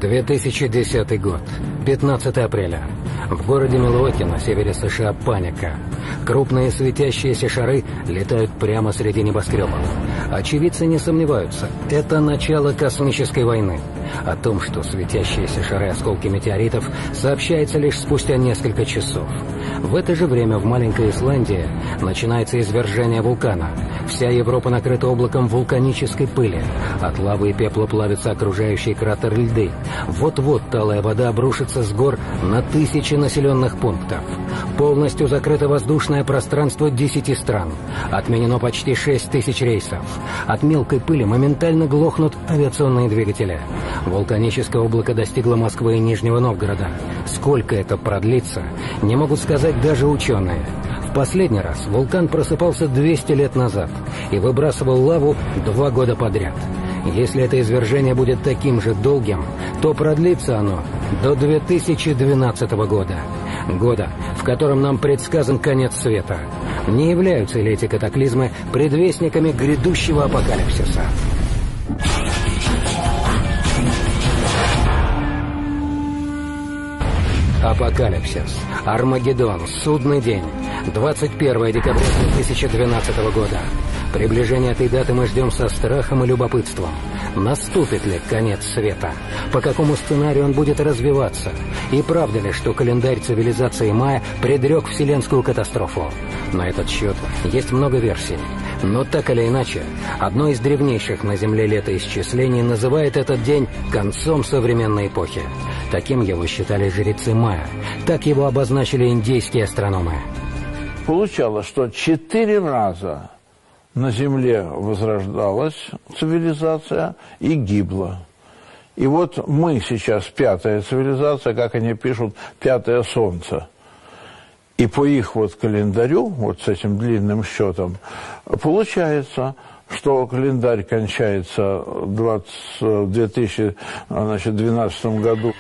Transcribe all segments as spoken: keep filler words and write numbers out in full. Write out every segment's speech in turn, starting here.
две тысячи десятый год, пятнадцатое апреля. В городе Милуоки на севере США паника. Крупные светящиеся шары летают прямо среди небоскребов. Очевидцы не сомневаются, это начало космической войны. О том, что светящиеся шары осколки метеоритов, сообщается лишь спустя несколько часов. В это же время в маленькой Исландии начинается извержение вулкана. Вся Европа накрыта облаком вулканической пыли. От лавы и пепла плавится окружающий кратер льды. Вот-вот талая вода обрушится с гор на тысячи населенных пунктов. Полностью закрыто воздушное пространство десяти стран. Отменено почти шесть тысяч рейсов. От мелкой пыли моментально глохнут авиационные двигатели. Вулканическое облако достигло Москвы и Нижнего Новгорода. Сколько это продлится, не могут сказать даже ученые. В последний раз вулкан просыпался двести лет назад и выбрасывал лаву два года подряд. Если это извержение будет таким же долгим, то продлится оно до две тысячи двенадцатого года. Года, в котором нам предсказан конец света. Не являются ли эти катаклизмы предвестниками грядущего апокалипсиса? Апокалипсис, Армагеддон, судный день, двадцать первое декабря две тысячи двенадцатого года. Приближение этой даты мы ждем со страхом и любопытством. Наступит ли конец света? По какому сценарию он будет развиваться? И правда ли, что календарь цивилизации майя предрек вселенскую катастрофу? На этот счет есть много версий. Но так или иначе, одно из древнейших на Земле летоисчислений называет этот день концом современной эпохи. Таким его считали жрецы майя. Так его обозначили индейские астрономы. Получалось, что четыре раза на Земле возрождалась цивилизация и гибла. И вот мы сейчас пятая цивилизация, как они пишут, пятое солнце. И по их вот календарю, вот с этим длинным счетом, получается, что календарь кончается в две тысячи двенадцатом году.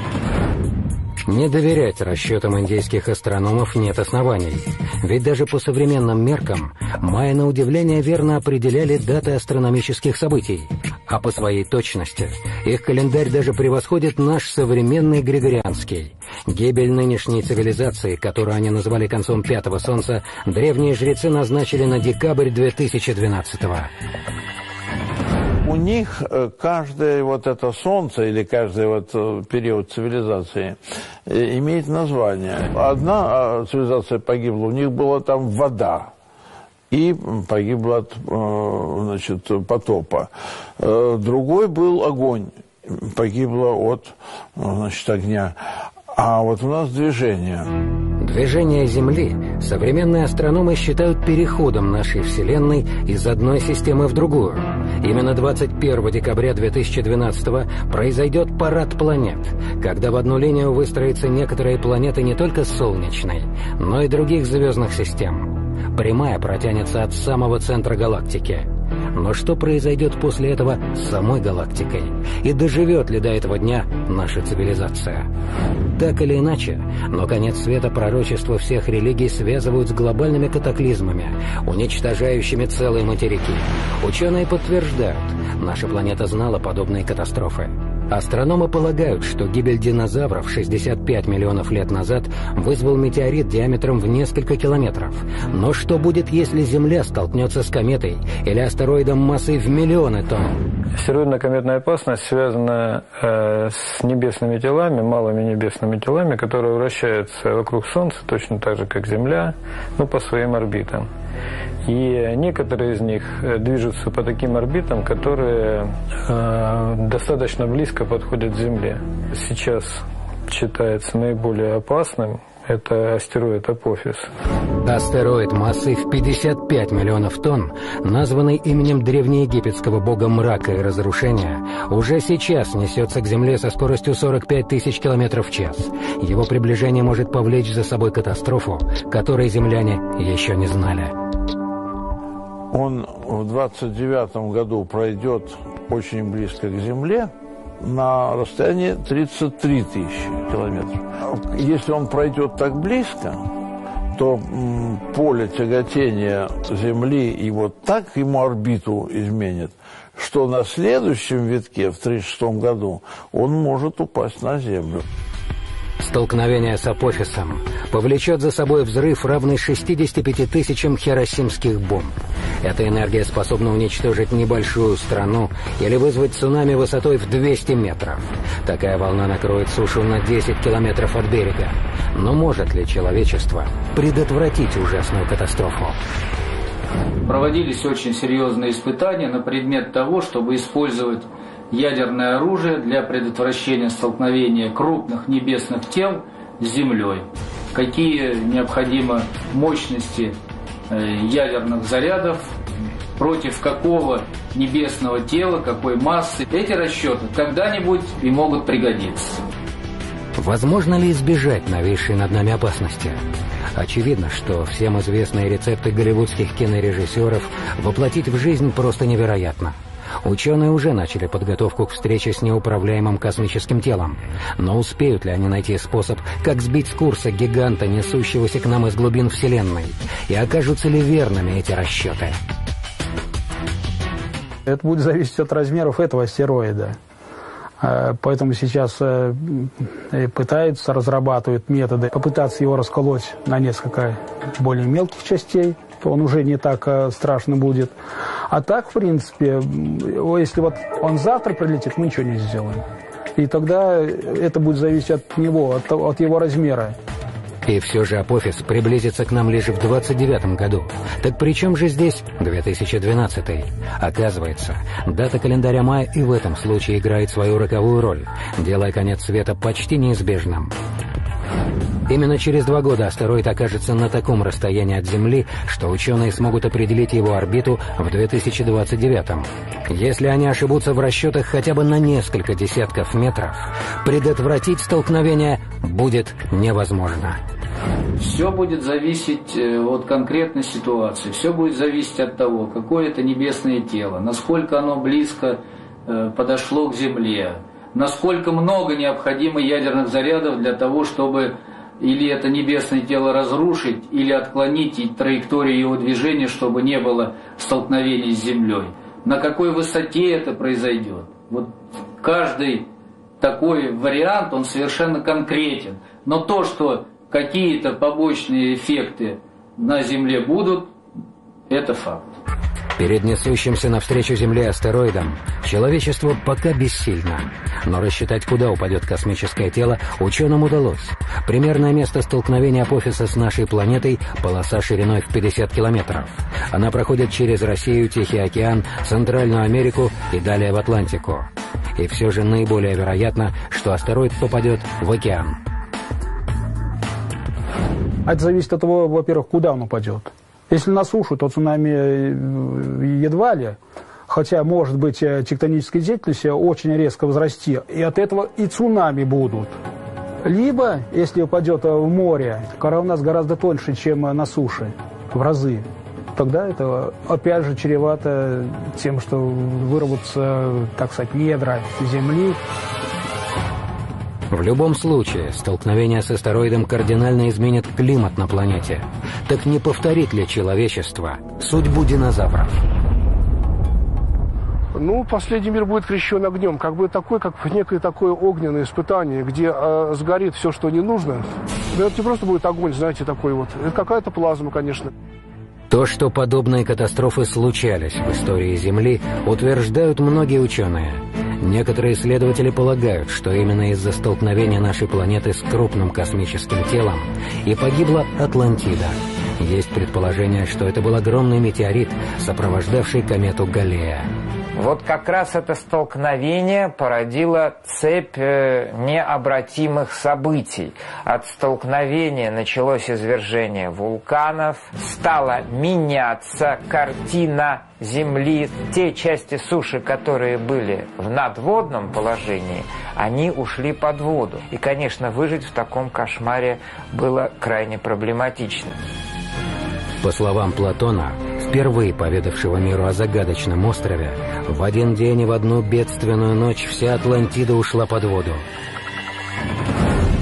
Не доверять расчетам индейских астрономов нет оснований. Ведь даже по современным меркам майя на удивление верно определяли даты астрономических событий. А по своей точности их календарь даже превосходит наш современный григорианский. Гибель нынешней цивилизации, которую они назвали концом пятого солнца, древние жрецы назначили на декабрь две тысячи двенадцатого. У них каждое вот это солнце или каждый вот период цивилизации имеет название. Одна цивилизация погибла, у них была там вода. И погибла от, значит, потопа. Другой был огонь, погибло от, значит, огня. А вот у нас движение. Движение Земли современные астрономы считают переходом нашей Вселенной из одной системы в другую. Именно двадцать первого декабря две тысячи двенадцатого произойдет парад планет, когда в одну линию выстроятся некоторые планеты не только Солнечной, но и других звездных систем. Прямая протянется от самого центра галактики. Но что произойдет после этого с самой галактикой? И доживет ли до этого дня наша цивилизация? Так или иначе, но конец света пророчества всех религий связывают с глобальными катаклизмами, уничтожающими целые материки. Ученые подтверждают, наша планета знала подобные катастрофы. Астрономы полагают, что гибель динозавров шестьдесят пять миллионов лет назад вызвал метеорит диаметром в несколько километров. Но что будет, если Земля столкнется с кометой или астероидом массой в миллионы тонн? Астероидно-кометная опасность связана э, с небесными телами, малыми небесными телами, которые вращаются вокруг Солнца, точно так же, как Земля, но по своим орбитам. И некоторые из них движутся по таким орбитам, которые э, достаточно близко подходят к Земле. Сейчас считается наиболее опасным это астероид Апофис. Астероид массой в пятьдесят пять миллионов тонн, названный именем древнеегипетского бога мрака и разрушения, уже сейчас несется к Земле со скоростью сорок пять тысяч километров в час. Его приближение может повлечь за собой катастрофу, которой земляне еще не знали. Он в двадцать девятом году пройдет очень близко к Земле на расстоянии тридцать три тысячи километров. Если он пройдет так близко, то поле тяготения Земли и вот так ему орбиту изменит, что на следующем витке, в тридцать шестом году, он может упасть на Землю. Столкновение с Апофисом повлечет за собой взрыв, равный шестидесяти пяти тысячам хиросимских бомб. Эта энергия способна уничтожить небольшую страну или вызвать цунами высотой в двести метров. Такая волна накроет сушу на десять километров от берега. Но может ли человечество предотвратить ужасную катастрофу? Проводились очень серьезные испытания на предмет того, чтобы использовать ядерное оружие для предотвращения столкновения крупных небесных тел с Землей. Какие необходимы мощности ядерных зарядов, против какого небесного тела, какой массы. Эти расчеты когда-нибудь и могут пригодиться. Возможно ли избежать нависшей над нами опасности? Очевидно, что всем известные рецепты голливудских кинорежиссеров воплотить в жизнь просто невероятно. Ученые уже начали подготовку к встрече с неуправляемым космическим телом. Но успеют ли они найти способ, как сбить с курса гиганта, несущегося к нам из глубин Вселенной? И окажутся ли верными эти расчеты? Это будет зависеть от размеров этого астероида. Поэтому сейчас пытаются, разрабатывают методы попытаться его расколоть на несколько более мелких частей. Он уже не так страшно будет. А так, в принципе, если вот он завтра прилетит, мы ничего не сделаем. И тогда это будет зависеть от него, от, от его размера. И все же Апофис приблизится к нам лишь в двадцать девятом году. Так при чем же здесь две тысячи двенадцатый? Оказывается, дата календаря мая и в этом случае играет свою роковую роль, делая конец света почти неизбежным. Именно через два года астероид окажется на таком расстоянии от Земли, что ученые смогут определить его орбиту в две тысячи двадцать девятом. Если они ошибутся в расчетах хотя бы на несколько десятков метров, предотвратить столкновение будет невозможно. Все будет зависеть от конкретной ситуации, все будет зависеть от того, какое это небесное тело, насколько оно близко подошло к Земле, насколько много необходимо ядерных зарядов для того, чтобы или это небесное тело разрушить, или отклонить траекторию его движения, чтобы не было столкновений с Землей. На какой высоте это произойдет? Вот каждый такой вариант, он совершенно конкретен. Но то, что какие-то побочные эффекты на Земле будут, это факт. Перед несущимся навстречу Земле астероидом человечество пока бессильно. Но рассчитать, куда упадет космическое тело, ученым удалось. Примерное место столкновения Апофиса с нашей планетой – полоса шириной в пятьдесят километров. Она проходит через Россию, Тихий океан, Центральную Америку и далее в Атлантику. И все же наиболее вероятно, что астероид попадет в океан. Это зависит от того, во-первых, куда он упадет. Если на сушу, то цунами едва ли, хотя, может быть, тектоническая деятельность очень резко возрасти, и от этого и цунами будут. Либо, если упадет в море, кора у нас гораздо тоньше, чем на суше, в разы, тогда это, опять же, чревато тем, что вырвутся, так сказать, недра Земли. В любом случае, столкновение с астероидом кардинально изменит климат на планете. Так не повторит ли человечество судьбу динозавров? Ну, последний мир будет крещен огнем, как бы такой, как некое такое огненное испытание, где э, сгорит все, что не нужно. Но это не просто будет огонь, знаете, такой вот. Это какая-то плазма, конечно. То, что подобные катастрофы случались в истории Земли, утверждают многие ученые. Некоторые исследователи полагают, что именно из-за столкновения нашей планеты с крупным космическим телом и погибла Атлантида. Есть предположение, что это был огромный метеорит, сопровождавший комету Галлея. Вот как раз это столкновение породило цепь необратимых событий. От столкновения началось извержение вулканов, стала меняться картина Земли. Те части суши, которые были в надводном положении, они ушли под воду. И, конечно, выжить в таком кошмаре было крайне проблематично. По словам Платона, впервые поведавшего миру о загадочном острове, в один день и в одну бедственную ночь вся Атлантида ушла под воду.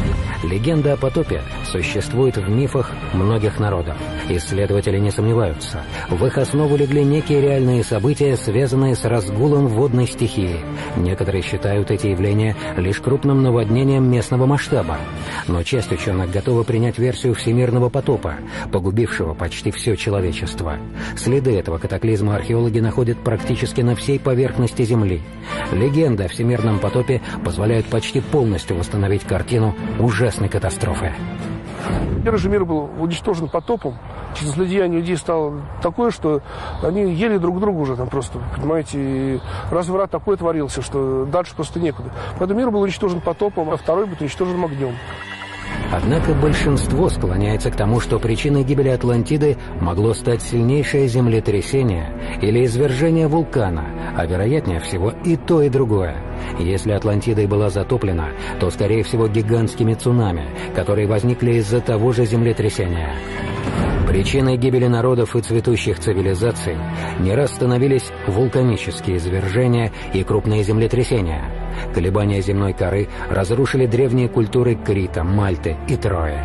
Легенда о потопе существует в мифах многих народов. Исследователи не сомневаются. В их основу легли некие реальные события, связанные с разгулом водной стихии. Некоторые считают эти явления лишь крупным наводнением местного масштаба. Но часть ученых готова принять версию всемирного потопа, погубившего почти все человечество. Следы этого катаклизма археологи находят практически на всей поверхности Земли. Легенда о всемирном потопе позволяет почти полностью восстановить картину ужасной катастрофы. Первый же мир был уничтожен потопом. Злодеяние людей стало такое, что они ели друг друга уже там просто, понимаете, и разврат такой творился, что дальше просто некуда. Поэтому мир был уничтожен потопом, а второй будет уничтожен огнем. Однако большинство склоняется к тому, что причиной гибели Атлантиды могло стать сильнейшее землетрясение или извержение вулкана, а вероятнее всего и то, и другое. Если Атлантида и была затоплена, то, скорее всего, гигантскими цунами, которые возникли из-за того же землетрясения. Причиной гибели народов и цветущих цивилизаций не раз становились вулканические извержения и крупные землетрясения. Колебания земной коры разрушили древние культуры Крита, Мальты и Трои.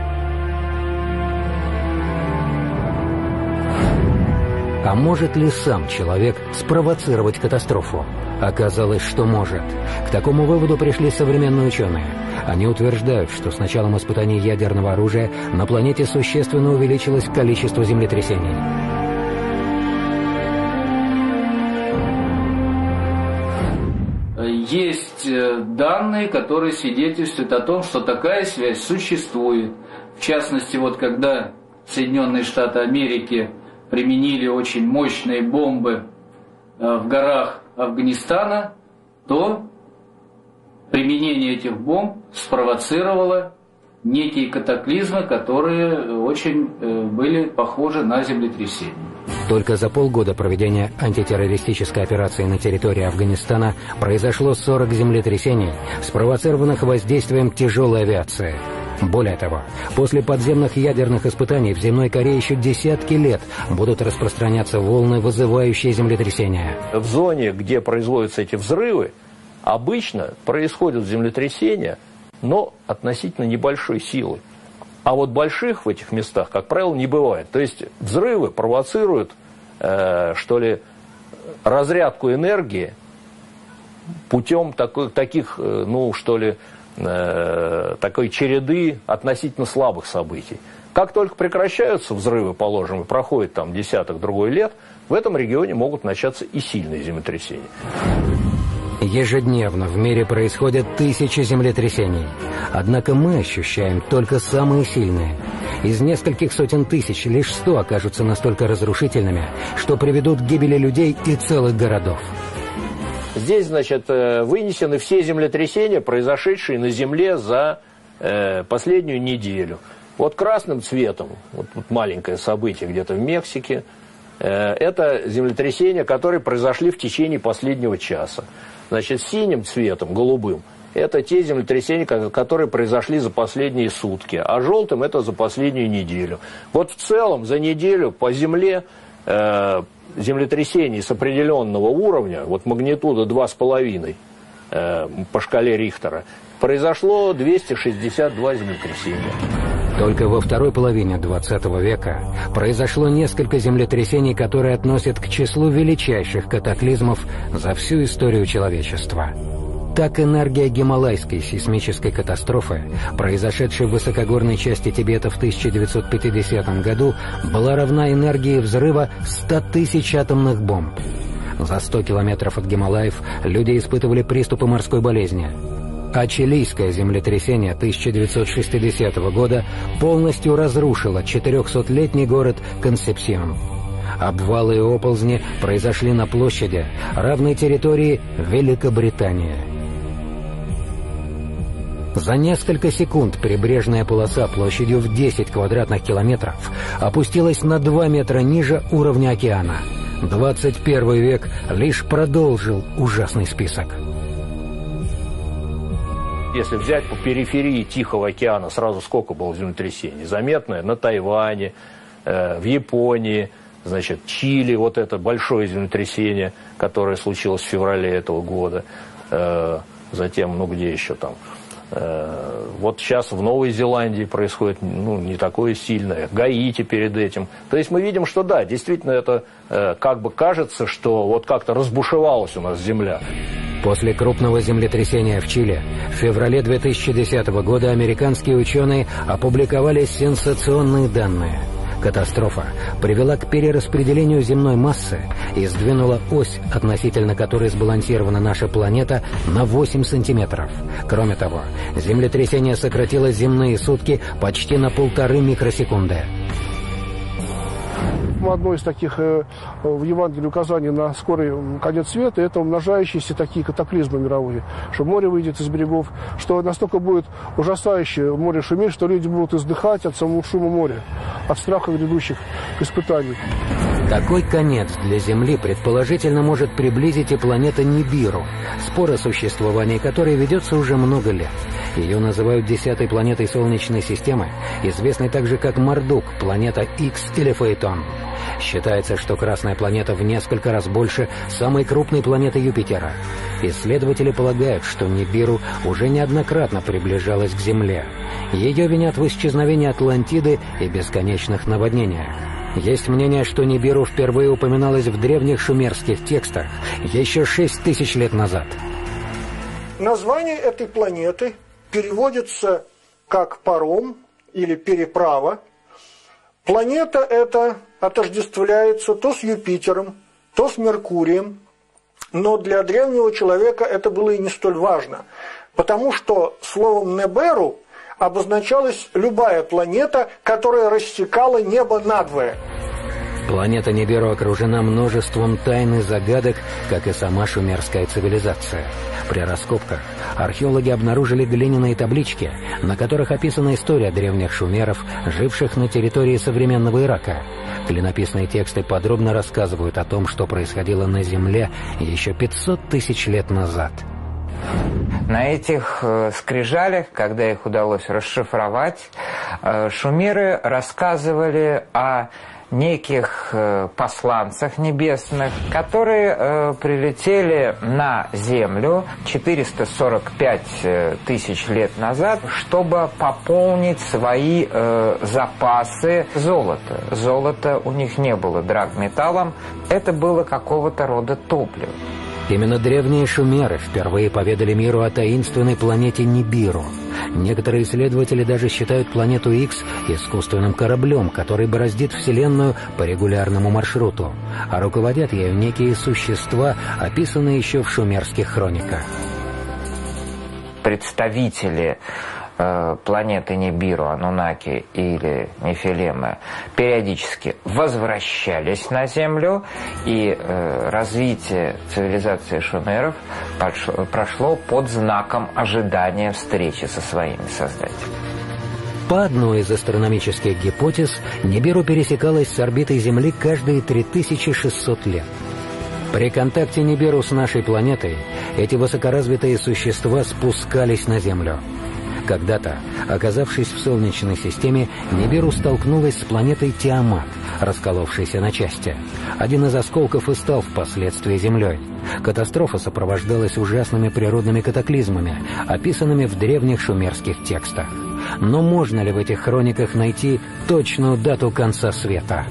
А может ли сам человек спровоцировать катастрофу? Оказалось, что может. К такому выводу пришли современные ученые. Они утверждают, что с началом испытаний ядерного оружия на планете существенно увеличилось количество землетрясений. Есть данные, которые свидетельствуют о том, что такая связь существует. В частности, вот когда Соединенные Штаты Америки применили очень мощные бомбы в горах Афганистана, то применение этих бомб спровоцировало некие катаклизмы, которые очень были похожи на землетрясение. Только за полгода проведения антитеррористической операции на территории Афганистана произошло сорок землетрясений, спровоцированных воздействием тяжелой авиации. Более того, после подземных ядерных испытаний в земной коре еще десятки лет будут распространяться волны, вызывающие землетрясения. В зоне, где производятся эти взрывы, обычно происходят землетрясения, но относительно небольшой силы. А вот больших в этих местах, как правило, не бывает. То есть взрывы провоцируют, э, что ли, разрядку энергии путем такой, таких, ну, что ли, э, такой череды относительно слабых событий. Как только прекращаются взрывы, положим, и проходит там десяток-другой лет, в этом регионе могут начаться и сильные землетрясения. Ежедневно в мире происходят тысячи землетрясений. Однако мы ощущаем только самые сильные. Из нескольких сотен тысяч лишь сто окажутся настолько разрушительными, что приведут к гибели людей и целых городов. Здесь, значит, вынесены все землетрясения, произошедшие на Земле за э, последнюю неделю. Вот красным цветом, вот, вот маленькое событие где-то в Мексике, э, это землетрясения, которые произошли в течение последнего часа. Значит, синим цветом, голубым, это те землетрясения, которые произошли за последние сутки, а желтым это за последнюю неделю. Вот в целом за неделю по Земле э, землетрясений с определенного уровня, вот магнитуда два с половиной э, по шкале Рихтера, произошло двести шестьдесят два землетрясения. Только во второй половине двадцатого века произошло несколько землетрясений, которые относят к числу величайших катаклизмов за всю историю человечества. Так энергия гималайской сейсмической катастрофы, произошедшей в высокогорной части Тибета в тысяча девятьсот пятидесятом году, была равна энергии взрыва ста тысяч атомных бомб. За сто километров от Гималаев люди испытывали приступы морской болезни. А чилийское землетрясение тысяча девятьсот шестидесятого года полностью разрушило четырехсотлетний город Консепсьон. Обвалы и оползни произошли на площади, равной территории Великобритании. За несколько секунд прибрежная полоса площадью в десять квадратных километров опустилась на два метра ниже уровня океана. двадцать первый век лишь продолжил ужасный список. Если взять по периферии Тихого океана, сразу сколько было землетрясений? Заметное на Тайване, э, в Японии, значит, Чили, вот это большое землетрясение, которое случилось в феврале этого года. Э, затем, ну где еще там? Вот сейчас в Новой Зеландии происходит, ну, не такое сильное, Гаити перед этим. То есть мы видим, что да, действительно это как бы кажется, что вот как-то разбушевалась у нас земля. После крупного землетрясения в Чили в феврале две тысячи десятого года американские ученые опубликовали сенсационные данные. Катастрофа привела к перераспределению земной массы и сдвинула ось, относительно которой сбалансирована наша планета, на восемь сантиметров. Кроме того, землетрясение сократило земные сутки почти на полторы микросекунды. Одно из таких э, в Евангелии указаний на скорый конец света – это умножающиеся такие катаклизмы мировые, что море выйдет из берегов, что настолько будет ужасающе море шуметь, что люди будут издыхать от самого шума моря, от страха грядущих испытаний. Такой конец для Земли предположительно может приблизить и планета Нибиру, спор о существовании которой ведется уже много лет. Ее называют десятой планетой Солнечной системы, известной также как Мардук, планета Икс или Фаэтон. Считается, что Красная планета в несколько раз больше самой крупной планеты Юпитера. Исследователи полагают, что Нибиру уже неоднократно приближалась к Земле. Ее винят в исчезновении Атлантиды и бесконечных наводнениях. Есть мнение, что Нибиру впервые упоминалось в древних шумерских текстах еще шесть тысяч лет назад. Название этой планеты переводится как паром или переправа. Планета эта отождествляется то с Юпитером, то с Меркурием, но для древнего человека это было и не столь важно, потому что словом «неберу» обозначалась любая планета, которая рассекала небо надвое. Планета Нибиру окружена множеством тайн и загадок, как и сама шумерская цивилизация. При раскопках археологи обнаружили глиняные таблички, на которых описана история древних шумеров, живших на территории современного Ирака. Клинописные тексты подробно рассказывают о том, что происходило на Земле еще пятьсот тысяч лет назад. На этих э, скрижалях, когда их удалось расшифровать, э, шумеры рассказывали о неких э, посланцах небесных, которые э, прилетели на Землю четыреста сорок пять тысяч лет назад, чтобы пополнить свои э, запасы золота. Золота у них не было драгметаллом, это было какого-то рода топливо. Именно древние шумеры впервые поведали миру о таинственной планете Нибиру. Некоторые исследователи даже считают планету Икс искусственным кораблем, который бороздит Вселенную по регулярному маршруту, а руководят ею некие существа, описанные еще в шумерских хрониках. Представители э, планеты Нибиру, Анунаки или Нефилимы периодически возвращались на Землю, и э, развитие цивилизации шумеров пошло, прошло под знаком ожидания встречи со своими создателями. По одной из астрономических гипотез, Нибиру пересекалась с орбитой Земли каждые три тысячи шестьсот лет. При контакте Нибиру с нашей планетой эти высокоразвитые существа спускались на Землю. Когда-то, оказавшись в Солнечной системе, Нибиру столкнулась с планетой Тиамат, расколовшейся на части. Один из осколков и стал впоследствии Землей. Катастрофа сопровождалась ужасными природными катаклизмами, описанными в древних шумерских текстах. Но можно ли в этих хрониках найти точную дату конца света?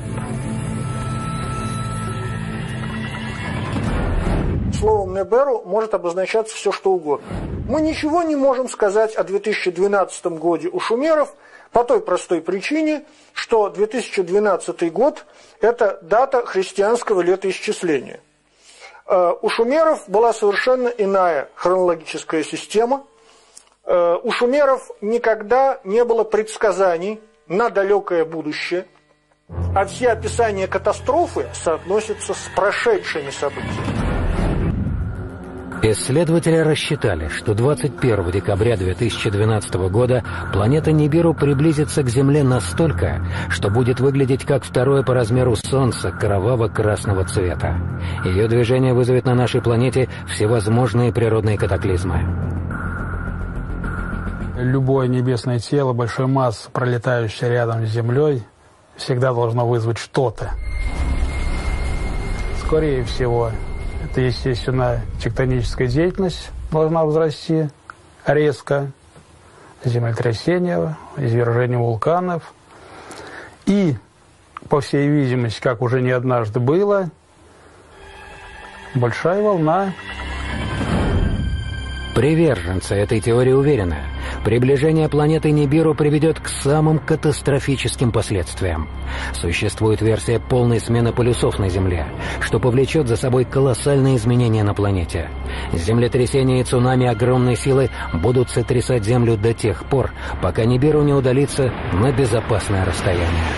Словом «неберу» может обозначаться все, что угодно. Мы ничего не можем сказать о две тысячи двенадцатом годе у шумеров по той простой причине, что две тысячи двенадцатый год – это дата христианского летоисчисления. У шумеров была совершенно иная хронологическая система. У шумеров никогда не было предсказаний на далекое будущее, а все описания катастрофы соотносятся с прошедшими событиями. Исследователи рассчитали, что двадцать первого декабря две тысячи двенадцатого года планета Нибиру приблизится к Земле настолько, что будет выглядеть как второе по размеру Солнце кроваво-красного цвета. Ее движение вызовет на нашей планете всевозможные природные катаклизмы. Любое небесное тело большой массы, пролетающее рядом с Землей, всегда должно вызвать что-то. Скорее всего, это, естественно, тектоническая деятельность должна возрасти резко, землетрясения, извержения вулканов. И, по всей видимости, как уже не однажды было, большая волна. Приверженцы этой теории уверены, приближение планеты Нибиру приведет к самым катастрофическим последствиям. Существует версия полной смены полюсов на Земле, что повлечет за собой колоссальные изменения на планете. Землетрясения и цунами огромной силы будут сотрясать Землю до тех пор, пока Нибиру не удалится на безопасное расстояние.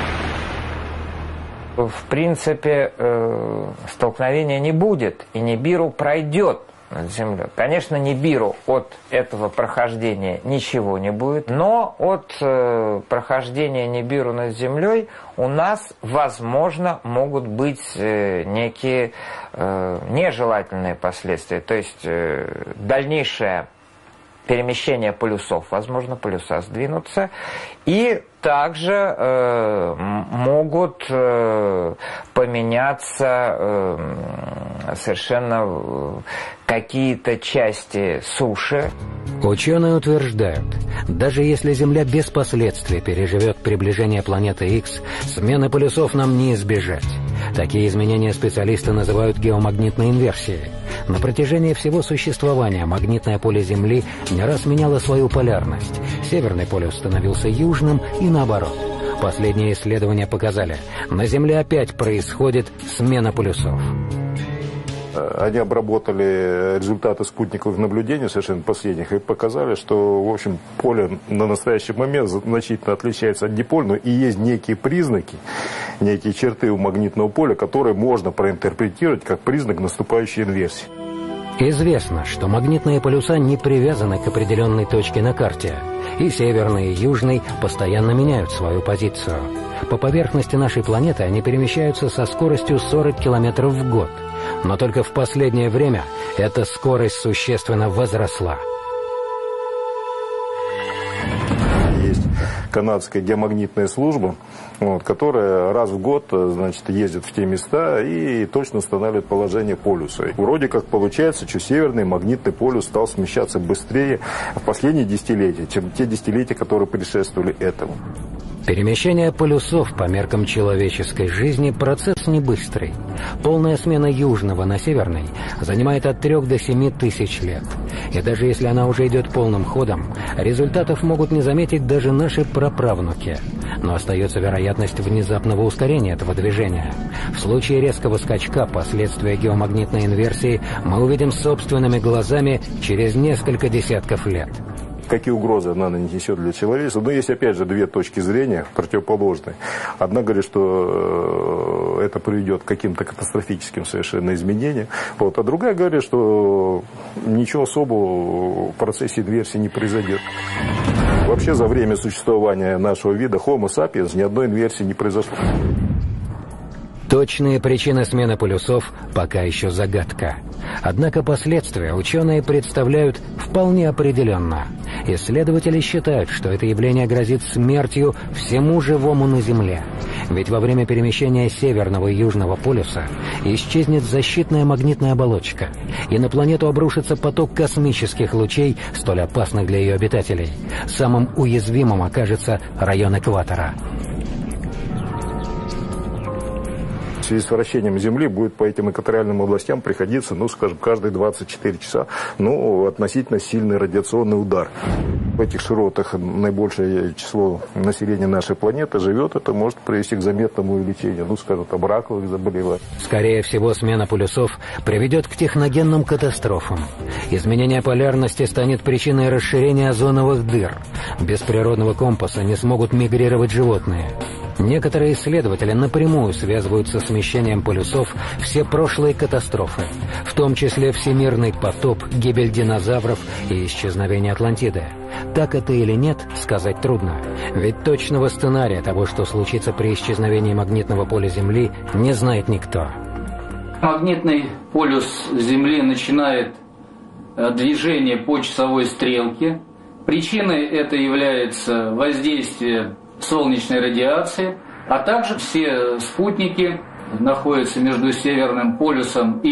В принципе, э, столкновения не будет, и Нибиру пройдет над Землей. Конечно, Нибиру от этого прохождения ничего не будет, но от э, прохождения Нибиру над Землей у нас, возможно, могут быть э, некие э, нежелательные последствия. То есть э, дальнейшее перемещение полюсов, возможно, полюса сдвинутся, и также э, могут э, поменяться э, совершенно э, какие-то части суши. Ученые утверждают, даже если Земля без последствий переживет приближение планеты Икс, смены полюсов нам не избежать. Такие изменения специалисты называют геомагнитной инверсией. На протяжении всего существования магнитное поле Земли не раз меняло свою полярность. Северный полюс становился южным и наоборот. Последние исследования показали, на Земле опять происходит смена полюсов. Они обработали результаты спутниковых наблюдений совершенно последних и показали, что, в общем, поле на настоящий момент значительно отличается от дипольного, и есть некие признаки, некие черты у магнитного поля, которые можно проинтерпретировать как признак наступающей инверсии. Известно, что магнитные полюса не привязаны к определенной точке на карте. И северный, и южный постоянно меняют свою позицию. По поверхности нашей планеты они перемещаются со скоростью сорок километров в год. Но только в последнее время эта скорость существенно возросла. Есть канадская геомагнитная служба, вот, которая раз в год, значит, ездит в те места и точно устанавливает положение полюса. И вроде как получается, что северный магнитный полюс стал смещаться быстрее в последние десятилетия, чем те десятилетия, которые предшествовали этому. Перемещение полюсов по меркам человеческой жизни – процесс не быстрый. Полная смена южного на северный занимает от трех до семи тысяч лет. И даже если она уже идет полным ходом, результатов могут не заметить даже наши праправнуки. Но остается вероятность внезапного ускорения этого движения. В случае резкого скачка последствия геомагнитной инверсии мы увидим собственными глазами через несколько десятков лет. Какие угрозы она нанесет для человечества? Но есть, опять же, две точки зрения противоположные. Одна говорит, что это приведет к каким-то катастрофическим совершенно изменениям. Вот. А другая говорит, что ничего особого в процессе инверсии не произойдет. Вообще, за время существования нашего вида Homo sapiens ни одной инверсии не произошло. Точные причины смены полюсов пока еще загадка. Однако последствия ученые представляют вполне определенно. Исследователи считают, что это явление грозит смертью всему живому на Земле. Ведь во время перемещения северного и южного полюса исчезнет защитная магнитная оболочка, и на планету обрушится поток космических лучей, столь опасных для ее обитателей. Самым уязвимым окажется район экватора. В связи с вращением Земли будет по этим экваториальным областям приходиться, ну, скажем, каждые двадцать четыре часа, ну, относительно сильный радиационный удар. В этих широтах наибольшее число населения нашей планеты живет, это может привести к заметному увеличению, ну, скажем, там, раковых заболеваний. Скорее всего, смена полюсов приведет к техногенным катастрофам. Изменение полярности станет причиной расширения озоновых дыр. Без природного компаса не смогут мигрировать животные. Некоторые исследователи напрямую связывают со смещением полюсов все прошлые катастрофы, в том числе всемирный потоп, гибель динозавров и исчезновение Атлантиды. Так это или нет, сказать трудно, ведь точного сценария того, что случится при исчезновении магнитного поля Земли, не знает никто. Магнитный полюс Земли начинает движение по часовой стрелке. Причиной это является воздействие солнечной радиации, а также все спутники находятся между Северным полюсом и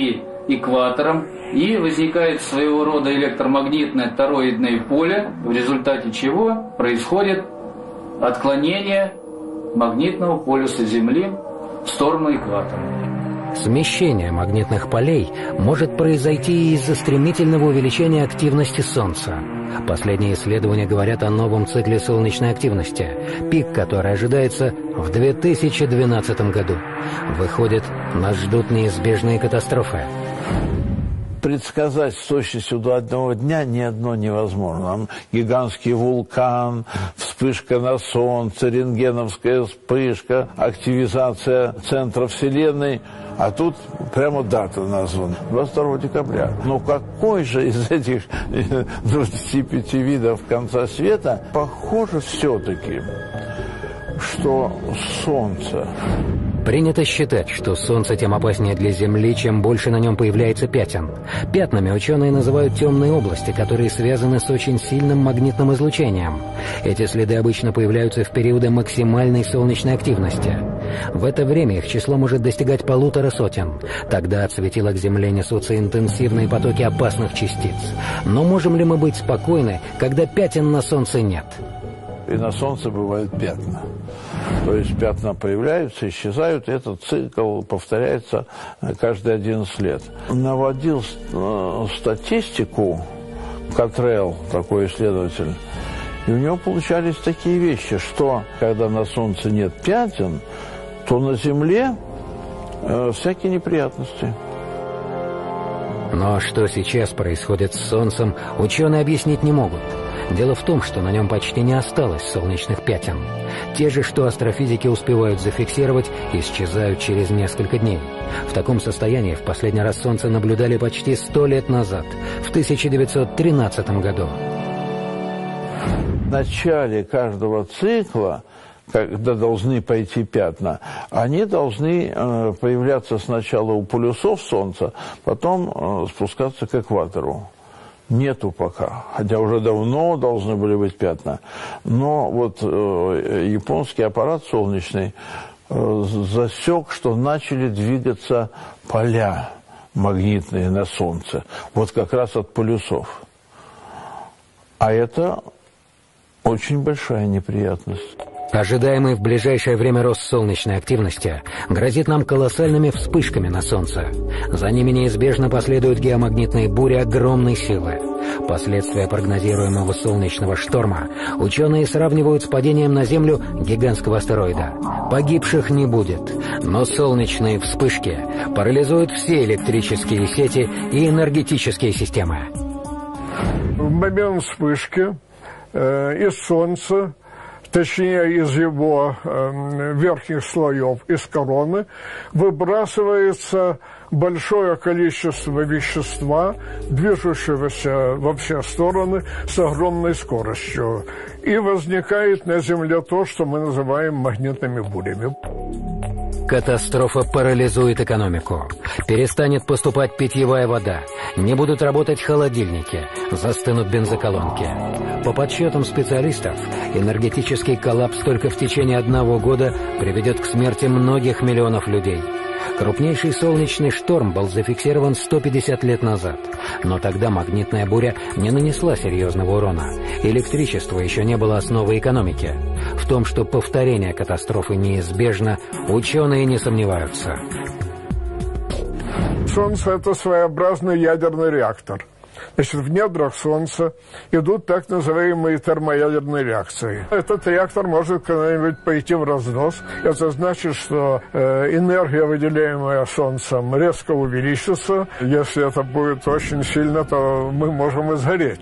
экватором, и возникает своего рода электромагнитное тороидное поле, в результате чего происходит отклонение магнитного полюса Земли в сторону экватора. Смещение магнитных полей может произойти из-за стремительного увеличения активности Солнца. Последние исследования говорят о новом цикле солнечной активности, пик который ожидается в две тысячи двенадцатом году. Выходит, нас ждут неизбежные катастрофы. Предсказать с точностью до одного дня ни одно невозможно. Гигантский вулкан, вспышка на Солнце, рентгеновская вспышка, активизация центра Вселенной. А тут прямо дата названа, двадцать второго декабря. Но какой же из этих двадцати пяти видов конца света похоже все-таки, что Солнце? Принято считать, что Солнце тем опаснее для Земли, чем больше на нем появляется пятен. Пятнами ученые называют темные области, которые связаны с очень сильным магнитным излучением. Эти следы обычно появляются в периоды максимальной солнечной активности. В это время их число может достигать полутора сотен. Тогда от светила к Земле несутся интенсивные потоки опасных частиц. Но можем ли мы быть спокойны, когда пятен на Солнце нет? И на Солнце бывают пятна. То есть пятна появляются, исчезают, и этот цикл повторяется каждые одиннадцать лет. Наводил статистику Котрелл, такой исследователь, и у него получались такие вещи, что когда на Солнце нет пятен, то на Земле э, всякие неприятности. Но что сейчас происходит с Солнцем, ученые объяснить не могут. Дело в том, что на нем почти не осталось солнечных пятен. Те же, что астрофизики успевают зафиксировать, исчезают через несколько дней. В таком состоянии в последний раз Солнце наблюдали почти сто лет назад, в тысяча девятьсот тринадцатом году. В начале каждого цикла, когда должны пойти пятна, они должны э, появляться сначала у полюсов Солнца, потом э, спускаться к экватору. Нету пока, хотя уже давно должны были быть пятна. Но вот э, японский аппарат солнечный э, засек, что начали двигаться поля магнитные на Солнце. Вот как раз от полюсов. А это очень большая неприятность. Ожидаемый в ближайшее время рост солнечной активности грозит нам колоссальными вспышками на Солнце. За ними неизбежно последуют геомагнитные бури огромной силы. Последствия прогнозируемого солнечного шторма ученые сравнивают с падением на Землю гигантского астероида. Погибших не будет, но солнечные вспышки парализуют все электрические сети и энергетические системы. В момент вспышки э, из Солнца, точнее из его э, верхних слоев, из короны, выбрасывается большое количество вещества, движущегося во все стороны с огромной скоростью. И возникает на Земле то, что мы называем магнитными бурями. Катастрофа парализует экономику. Перестанет поступать питьевая вода. Не будут работать холодильники. Застынут бензоколонки. По подсчетам специалистов, энергетический коллапс только в течение одного года приведет к смерти многих миллионов людей. Крупнейший солнечный шторм был зафиксирован сто пятьдесят лет назад. Но тогда магнитная буря не нанесла серьезного урона. Электричество еще не было основой экономики. В том, что повторение катастрофы неизбежно, ученые не сомневаются. Солнце – это своеобразный ядерный реактор. Значит, в недрах Солнца идут так называемые термоядерные реакции. Этот реактор может когда-нибудь пойти в разнос. Это значит, что э, энергия, выделяемая Солнцем, резко увеличится. Если это будет очень сильно, то мы можем и сгореть.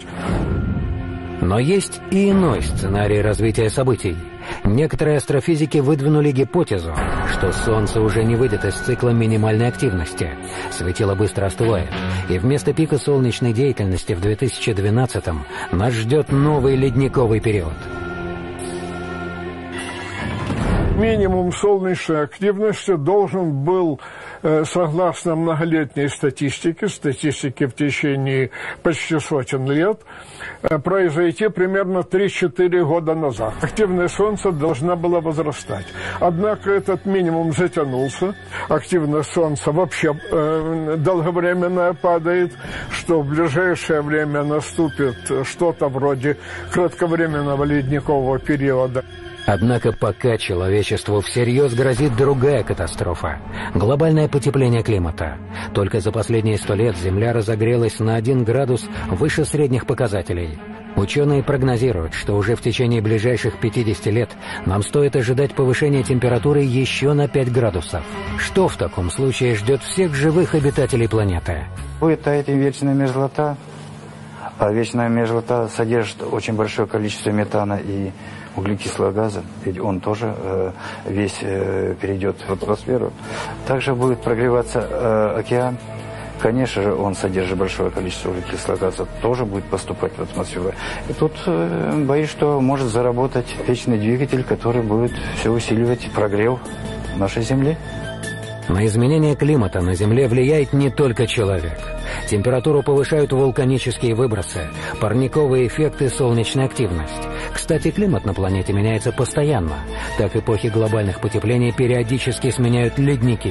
Но есть и иной сценарий развития событий. Некоторые астрофизики выдвинули гипотезу, что Солнце уже не выйдет из цикла минимальной активности. Светило быстро остывает, и вместо пика солнечной деятельности в две тысячи двенадцатом нас ждет новый ледниковый период. минимум солнечной активности должен был, согласно многолетней статистике, статистике в течение почти сотен лет, произойти примерно три-четыре года назад. Активность Солнца должна была возрастать. Однако этот минимум затянулся. Активность Солнца вообще э, долговременная падает, что в ближайшее время наступит что-то вроде кратковременного ледникового периода. Однако пока человечеству всерьез грозит другая катастрофа – глобальное потепление климата. Только за последние сто лет Земля разогрелась на один градус выше средних показателей. Ученые прогнозируют, что уже в течение ближайших пятидесяти лет нам стоит ожидать повышения температуры еще на пять градусов. Что в таком случае ждет всех живых обитателей планеты? Будет таять вечная мерзлота, а вечная мерзлота содержит очень большое количество метана и углекислого газа, ведь он тоже э, весь э, перейдет в атмосферу. Также будет прогреваться э, океан. Конечно же, он содержит большое количество углекислого газа, тоже будет поступать в атмосферу. И тут э, боюсь, что может заработать вечный двигатель, который будет все усиливать прогрев нашей Земли. На изменение климата на Земле влияет не только человек. Температуру повышают вулканические выбросы, парниковые эффекты, солнечная активность. Кстати, климат на планете меняется постоянно. Так эпохи глобальных потеплений периодически сменяют ледники.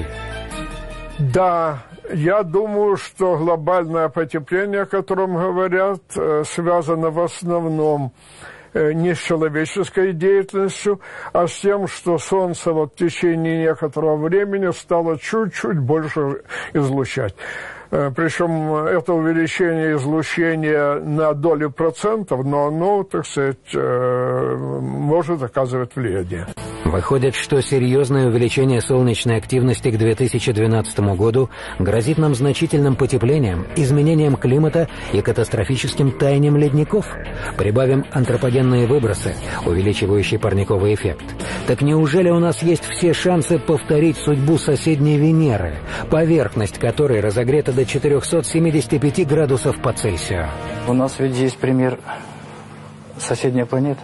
Да, я думаю, что глобальное потепление, о котором говорят, связано в основном не с человеческой деятельностью, а с тем, что Солнце вот в течение некоторого времени стало чуть-чуть больше излучать. Причем это увеличение излучения на долю процентов, но оно, так сказать, может оказывать влияние. Выходит, что серьезное увеличение солнечной активности к две тысячи двенадцатому году грозит нам значительным потеплением, изменением климата и катастрофическим таянием ледников. Прибавим антропогенные выбросы, увеличивающие парниковый эффект. Так неужели у нас есть все шансы повторить судьбу соседней Венеры, поверхность которой разогрета до четырехсот семидесяти пяти градусов по Цельсию? У нас ведь есть пример соседняя планета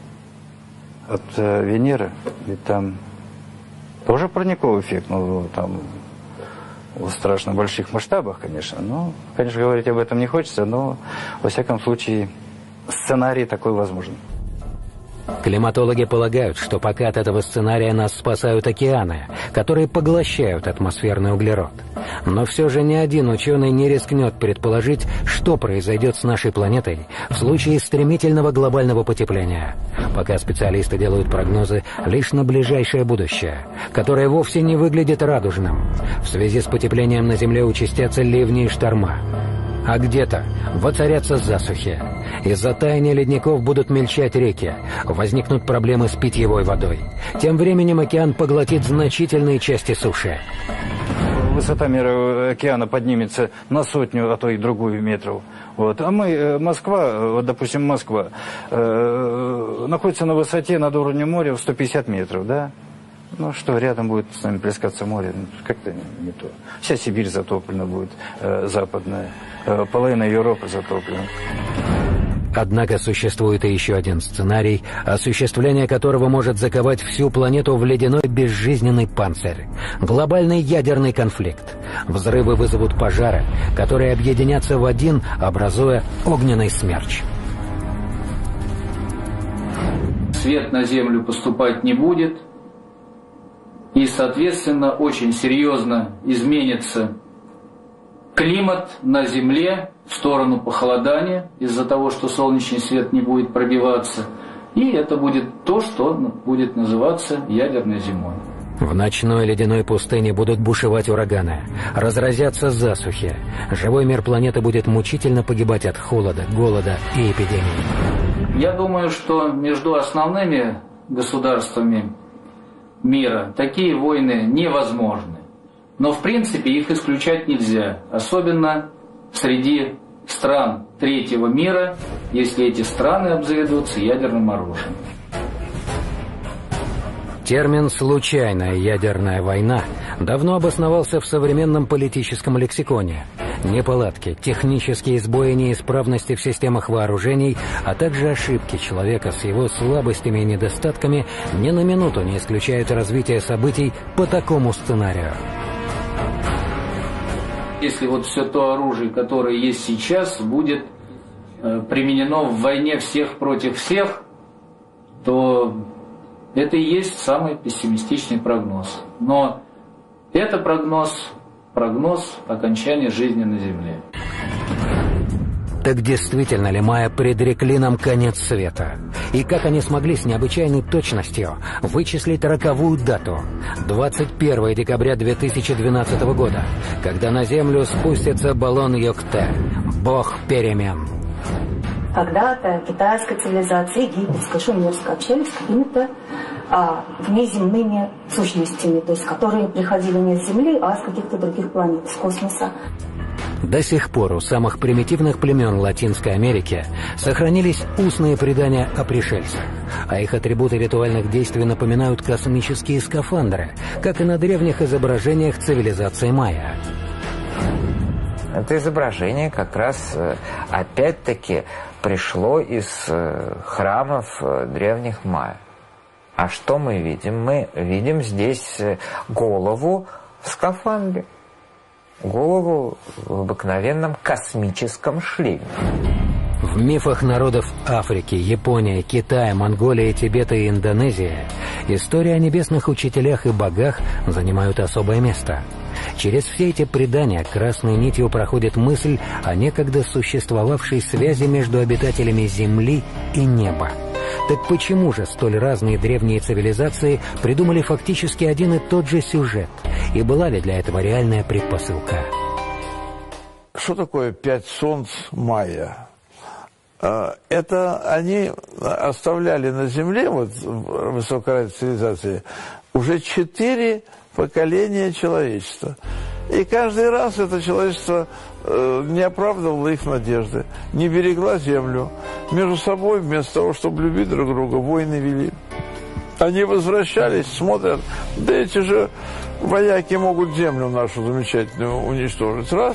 от э, Венеры, ведь там тоже парниковый эффект, ну, там в страшно больших масштабах, конечно. Но, конечно, говорить об этом не хочется, но, во всяком случае, сценарий такой возможен. Климатологи полагают, что пока от этого сценария нас спасают океаны, которые поглощают атмосферный углерод. Но все же ни один ученый не рискнет предположить, что произойдет с нашей планетой в случае стремительного глобального потепления. Пока специалисты делают прогнозы лишь на ближайшее будущее, которое вовсе не выглядит радужным. В связи с потеплением на Земле участятся ливни и шторма. А где-то воцарятся засухи. Из-за таяния ледников будут мельчать реки, возникнут проблемы с питьевой водой. Тем временем океан поглотит значительные части суши. Высота мира океана поднимется на сотню, а то и другую метров. Вот. А мы, Москва, вот, допустим, Москва, э, находится на высоте над уровнем моря в сто пятьдесят метров, да? Ну что, рядом будет с нами плескаться море, ну, как-то не, не то. Вся Сибирь затоплена будет, э, западная, э, половина Европы затоплена. Однако существует и еще один сценарий, осуществление которого может заковать всю планету в ледяной безжизненный панцирь. Глобальный ядерный конфликт. Взрывы вызовут пожары, которые объединятся в один, образуя огненный смерч. Свет на Землю поступать не будет, и, соответственно, очень серьезно изменится климат на Земле в сторону похолодания из-за того, что солнечный свет не будет пробиваться. И это будет то, что будет называться ядерной зимой. В ночной ледяной пустыне будут бушевать ураганы, разразятся засухи. Живой мир планеты будет мучительно погибать от холода, голода и эпидемий. Я думаю, что между основными государствами мира такие войны невозможны. Но в принципе их исключать нельзя, особенно среди стран третьего мира, если эти страны обзаведутся ядерным оружием. Термин «случайная ядерная война» давно обосновался в современном политическом лексиконе. Неполадки, технические сбои и неисправности в системах вооружений, а также ошибки человека с его слабостями и недостатками ни на минуту не исключают развитие событий по такому сценарию. Если вот все то оружие, которое есть сейчас, будет э, применено в войне всех против всех, то это и есть самый пессимистичный прогноз. Но это прогноз, прогноз окончания жизни на Земле. Так действительно ли майя предрекли нам конец света? И как они смогли с необычайной точностью вычислить роковую дату – двадцать первое декабря две тысячи двенадцатого года, когда на Землю спустится баллон Йокте, бог перемен? Когда-то китайская цивилизация, египетская, шумерская общались с какими-то а, внеземными сущностями, то есть которые приходили не с Земли, а с каких-то других планет, с космоса. До сих пор у самых примитивных племен Латинской Америки сохранились устные предания о пришельцах, а их атрибуты ритуальных действий напоминают космические скафандры, как и на древних изображениях цивилизации майя. Это изображение как раз, опять-таки, пришло из храмов древних майя. А что мы видим? Мы видим здесь голову в скафандре. Голову в обыкновенном космическом шлеме. В мифах народов Африки, Японии, Китая, Монголии, Тибета и Индонезии история о небесных учителях и богах занимают особое место. Через все эти предания красной нитью проходит мысль о некогда существовавшей связи между обитателями Земли и неба. Так почему же столь разные древние цивилизации придумали фактически один и тот же сюжет? И была ли для этого реальная предпосылка? Что такое пять солнц майя? Это они оставляли на Земле, вот в высокоразвитой цивилизации, уже четыре поколения человечества. И каждый раз это человечество э, не оправдывало их надежды, не берегла Землю. Между собой, вместо того, чтобы любить друг друга, войны вели. Они возвращались, смотрят, да эти же вояки могут Землю нашу замечательную уничтожить. Раз,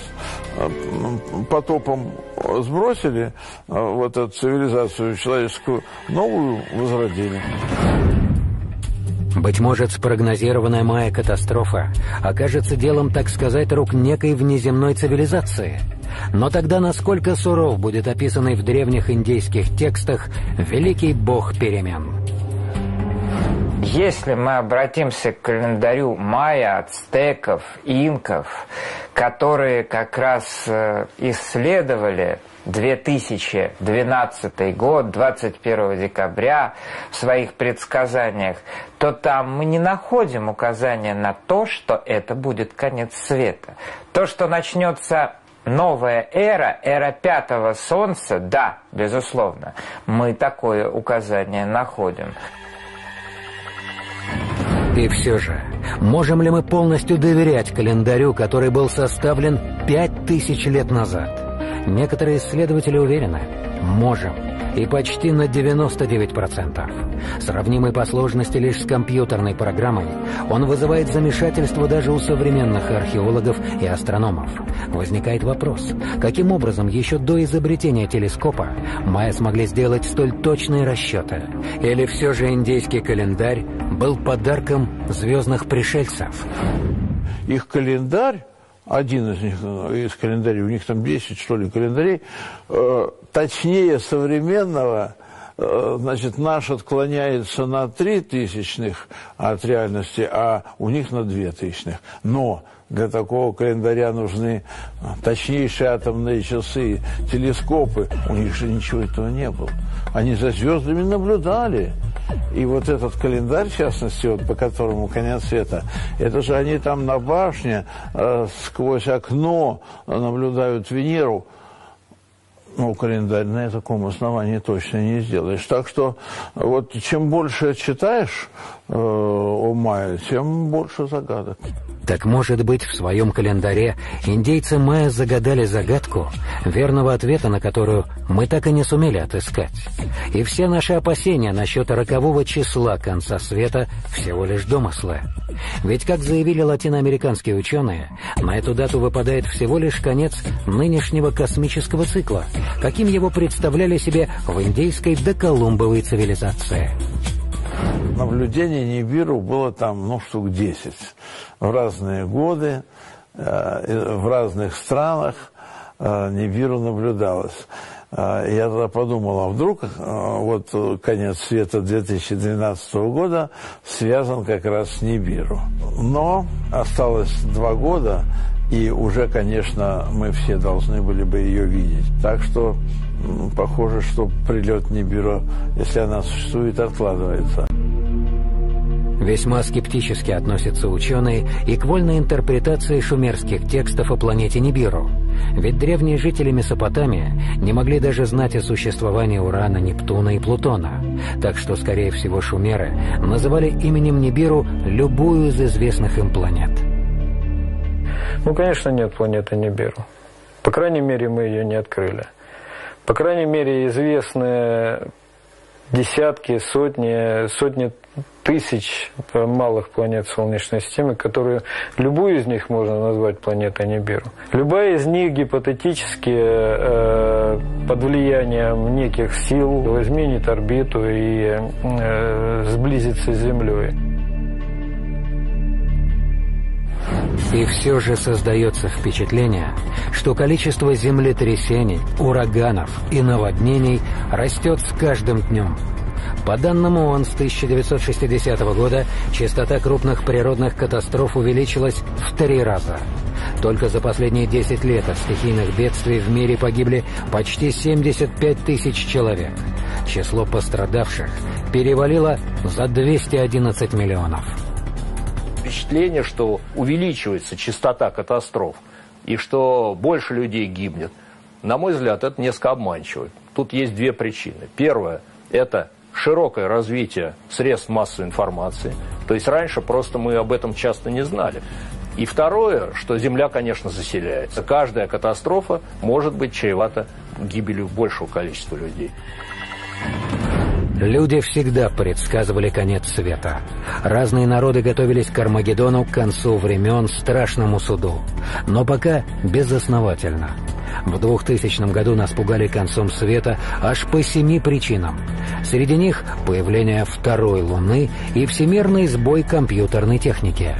потопом сбросили вот эту цивилизацию человеческую, новую возродили. Быть может, спрогнозированная майя катастрофа окажется делом, так сказать, рук некой внеземной цивилизации. Но тогда насколько суров будет описанный в древних индейских текстах великий бог перемен? Если мы обратимся к календарю майя, ацтеков, инков, которые как раз исследовали две тысячи двенадцатый год, двадцать первого декабря в своих предсказаниях, то там мы не находим указания на то, что это будет конец света. То, что начнется новая эра, эра пятого солнца, да, безусловно, мы такое указание находим. И все же, можем ли мы полностью доверять календарю, который был составлен пять тысяч лет назад? Некоторые исследователи уверены – можем. И почти на девяносто девять процентов. Сравнимый по сложности лишь с компьютерной программой, он вызывает замешательство даже у современных археологов и астрономов. Возникает вопрос, каким образом еще до изобретения телескопа майя смогли сделать столь точные расчеты? Или все же индейский календарь был подарком звездных пришельцев? Их календарь, один из них, из календарей, у них там десять, что ли, календарей, э, точнее современного, э, значит, наш отклоняется на три тысячных от реальности, а у них на две тысячных. Но для такого календаря нужны точнейшие атомные часы, телескопы. У них же ничего этого не было. Они за звездами наблюдали. И вот этот календарь, в частности, вот, по которому конец света, это же они там на башне э, сквозь окно наблюдают Венеру. Ну, календарь на таком основании точно не сделаешь. Так что вот чем больше читаешь э, о майе, тем больше загадок. Так, может быть, в своем календаре индейцы майя загадали загадку, верного ответа на которую мы так и не сумели отыскать. И все наши опасения насчет рокового числа конца света всего лишь домыслы. Ведь, как заявили латиноамериканские ученые, на эту дату выпадает всего лишь конец нынешнего космического цикла, каким его представляли себе в индейской доколумбовой цивилизации. Наблюдений Нибиру было там, ну, штук десять. В разные годы, э, в разных странах э, Нибиру наблюдалось. Э, я тогда подумал, а вдруг э, вот конец света две тысячи двенадцатого года связан как раз с Нибиру. Но осталось два года, и уже, конечно, мы все должны были бы ее видеть. Так что похоже, что прилет Нибиру, если она существует, откладывается. Весьма скептически относятся ученые и к вольной интерпретации шумерских текстов о планете Нибиру. Ведь древние жители Месопотамии не могли даже знать о существовании Урана, Нептуна и Плутона. Так что, скорее всего, шумеры называли именем Нибиру любую из известных им планет. Ну, конечно, нет планеты Нибиру. По крайней мере, мы ее не открыли. По крайней мере, известны десятки, сотни, сотни тысяч малых планет Солнечной системы, которые, любую из них можно назвать планетой Нибиру. Любая из них гипотетически э, под влиянием неких сил изменит орбиту и э, сблизится с Землей. И все же создается впечатление, что количество землетрясений, ураганов и наводнений растет с каждым днем. По данным ООН, с тысяча девятьсот шестидесятого года частота крупных природных катастроф увеличилась в три раза. Только за последние десять лет от стихийных бедствий в мире погибли почти семьдесят пять тысяч человек. Число пострадавших перевалило за двести одиннадцать миллионов. Впечатление, что увеличивается частота катастроф и что больше людей гибнет, на мой взгляд, это несколько обманчиво. Тут есть две причины. Первое – это широкое развитие средств массовой информации. То есть раньше просто мы об этом часто не знали. И второе, что Земля, конечно, заселяется. Каждая катастрофа может быть чревата гибелью большего количества людей. Люди всегда предсказывали конец света. Разные народы готовились к Армагеддону, к концу времен, страшному суду. Но пока безосновательно. В двухтысячном году нас пугали концом света аж по семи причинам. Среди них появление второй Луны и всемирный сбой компьютерной техники.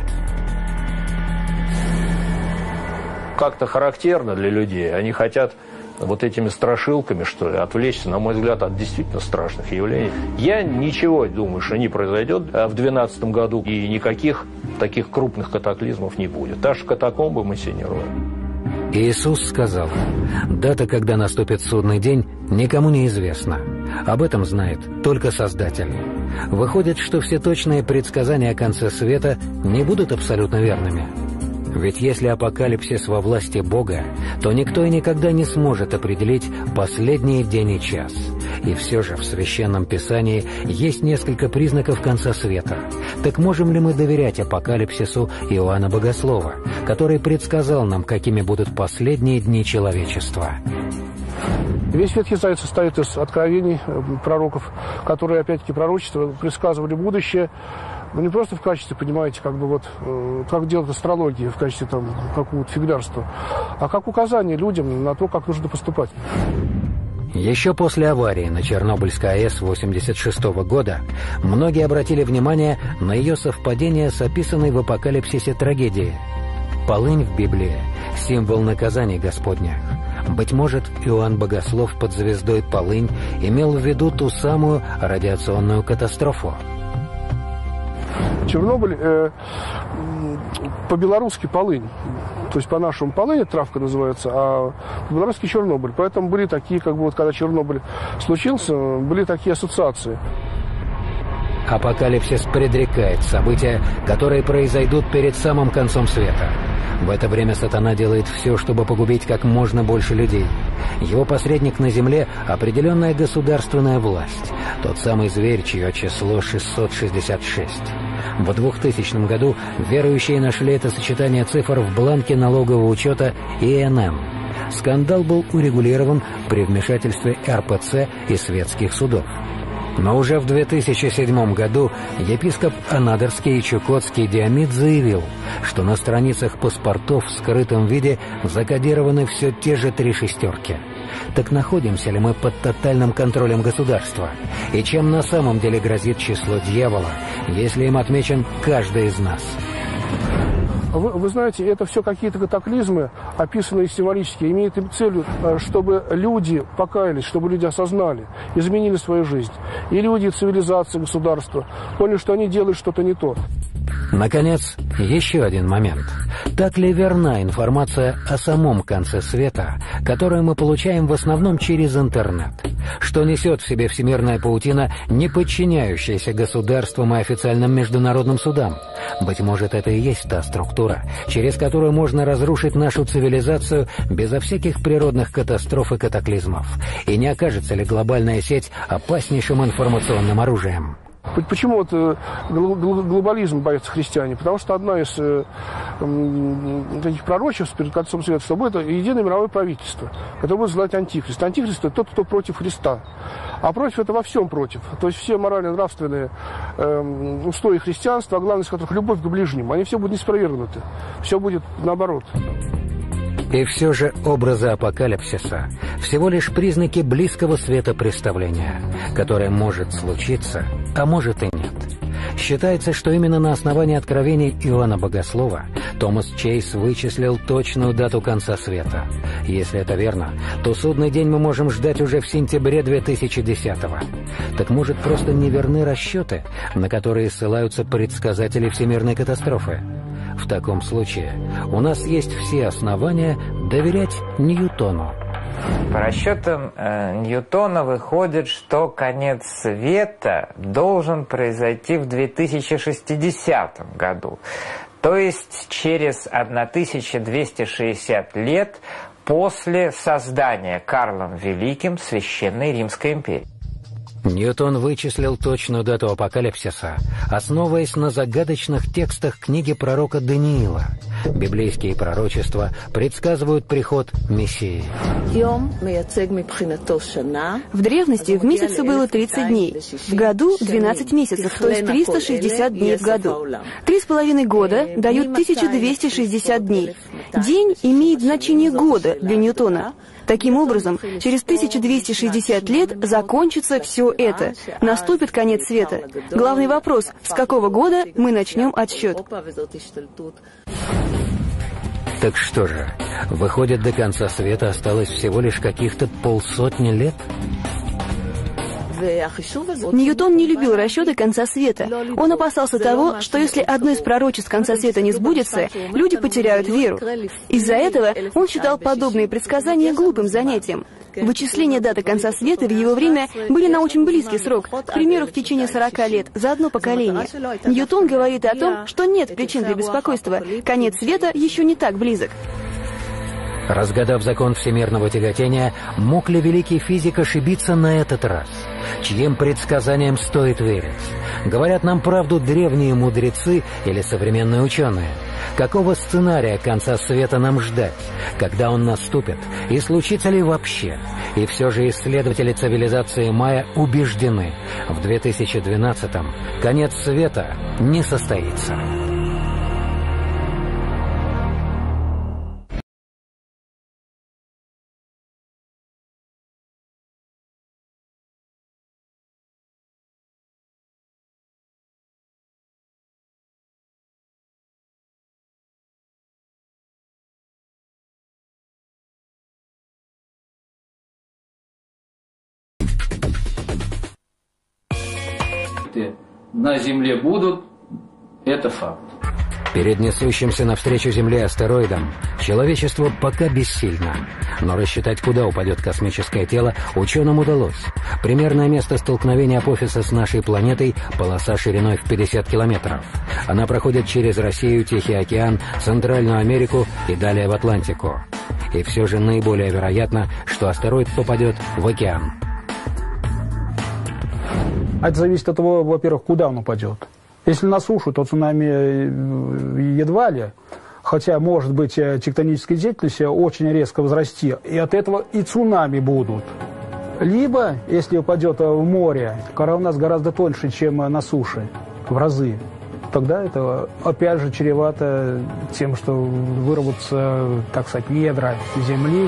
Как-то характерно для людей. Они хотят вот этими страшилками, что ли, отвлечься, на мой взгляд, от действительно страшных явлений. Я ничего думаю, что не произойдет в две тысячи двенадцатом году, и никаких таких крупных катаклизмов не будет. Та же катакомбы мы себе не роем. Иисус сказал, дата, когда наступит судный день, никому не известна. Об этом знает только Создатель. Выходит, что все точные предсказания о конце света не будут абсолютно верными. Ведь если апокалипсис во власти Бога, то никто и никогда не сможет определить последний день и час. И все же в Священном Писании есть несколько признаков конца света. Так можем ли мы доверять апокалипсису Иоанна Богослова, который предсказал нам, какими будут последние дни человечества? Весь Ветхий Завет состоит из откровений пророков, которые, опять-таки, пророчества предсказывали будущее. Ну, не просто в качестве, понимаете, как бы вот, э, как делать астрологии, в качестве там какого-то фиглярства, а как указание людям на то, как нужно поступать. Еще после аварии на Чернобыльской АЭС восемьдесят шестого года многие обратили внимание на ее совпадение с описанной в апокалипсисе трагедией. Полынь в Библии – символ наказаний Господня. Быть может, Иоанн Богослов под звездой Полынь имел в виду ту самую радиационную катастрофу. Чернобыль э, по-белорусски полынь, то есть по-нашему полынь травка называется, а по-белорусски Чернобыль. Поэтому были такие, как бы вот когда Чернобыль случился, были такие ассоциации. Апокалипсис предрекает события, которые произойдут перед самым концом света. В это время сатана делает все, чтобы погубить как можно больше людей. Его посредник на земле – определенная государственная власть. Тот самый зверь, чье число шестьсот шестьдесят шесть. В двухтысячном году верующие нашли это сочетание цифр в бланке налогового учета И Н Н. Скандал был урегулирован при вмешательстве Р П Ц и светских судов. Но уже в две тысячи седьмом году епископ Анадырский и Чукотский Диомид заявил, что на страницах паспортов в скрытом виде закодированы все те же три шестерки. Так находимся ли мы под тотальным контролем государства? И чем на самом деле грозит число дьявола, если им отмечен каждый из нас? Вы, вы знаете, это все какие-то катаклизмы, описанные символически, имеют целью, чтобы люди покаялись, чтобы люди осознали, изменили свою жизнь. И люди, и цивилизация, государство поняли, что они делают что-то не то. Наконец, еще один момент. Так ли верна информация о самом конце света, которую мы получаем в основном через интернет? Что несет в себе всемирная паутина, не подчиняющаяся государствам и официальным международным судам? Быть может, это и есть та структура, через которую можно разрушить нашу цивилизацию безо всяких природных катастроф и катаклизмов? И не окажется ли глобальная сеть опаснейшим информационным оружием? Почему вот глобализм боятся христиане? Потому что одна из э, таких пророчеств перед концом света, что будет единое мировое правительство, которое будет звать Антихрист. Антихрист – это тот, кто против Христа. А против – это во всем против. То есть все морально-нравственные э, устои христианства, а главное из которых любовь к ближнему, они все будут не спровергнуты. Все будет наоборот. И все же образы апокалипсиса – всего лишь признаки близкого светопреставления, которое может случиться, а может и нет. Считается, что именно на основании откровений Иоанна Богослова Томас Чейз вычислил точную дату конца света. Если это верно, то судный день мы можем ждать уже в сентябре две тысячи десятого. Так может, просто неверны расчеты, на которые ссылаются предсказатели всемирной катастрофы? В таком случае у нас есть все основания доверять Ньютону. По расчетам э, Ньютона выходит, что конец света должен произойти в две тысячи шестидесятом году, то есть через тысяча двести шестьдесят лет после создания Карлом Великим Священной Римской империи. Ньютон вычислил точную дату апокалипсиса, основываясь на загадочных текстах книги пророка Даниила. Библейские пророчества предсказывают приход Мессии. В древности в месяце было тридцать дней, в году двенадцать месяцев, то есть триста шестьдесят дней в году. Три с половиной года дают тысяча двести шестьдесят дней. День имеет значение года для Ньютона. Таким образом, через тысяча двести шестьдесят лет закончится все это. Наступит конец света. Главный вопрос, с какого года мы начнем отсчет? Так что же, выходит, до конца света осталось всего лишь каких-то полсотни лет? Ньютон не любил расчеты конца света. Он опасался того, что если одно из пророчеств конца света не сбудется, люди потеряют веру. Из-за этого он считал подобные предсказания глупым занятием. Вычисления даты конца света в его время были на очень близкий срок, к примеру, в течение сорока лет, за одно поколение. Ньютон говорит о том, что нет причин для беспокойства, конец света еще не так близок. Разгадав закон всемирного тяготения, мог ли великий физик ошибиться на этот раз? Чьим предсказаниям стоит верить? Говорят нам правду древние мудрецы или современные ученые? Какого сценария конца света нам ждать? Когда он наступит? И случится ли вообще? И все же исследователи цивилизации майя убеждены, в две тысячи двенадцатом конец света не состоится. На Земле будут, это факт. Перед несущимся навстречу Земле астероидом человечество пока бессильно. Но рассчитать, куда упадет космическое тело, ученым удалось. Примерное место столкновения апофиса с нашей планетой – полоса шириной в пятьдесят километров. Она проходит через Россию, Тихий океан, Центральную Америку и далее в Атлантику. И все же наиболее вероятно, что астероид попадет в океан. Это зависит от того, во-первых, куда он упадет. Если на сушу, то цунами едва ли, хотя, может быть, тектоническая деятельность очень резко возрасти, и от этого и цунами будут. Либо, если упадет в море, кора у нас гораздо тоньше, чем на суше, в разы, тогда это опять же чревато тем, что вырвутся, так сказать, недра земли.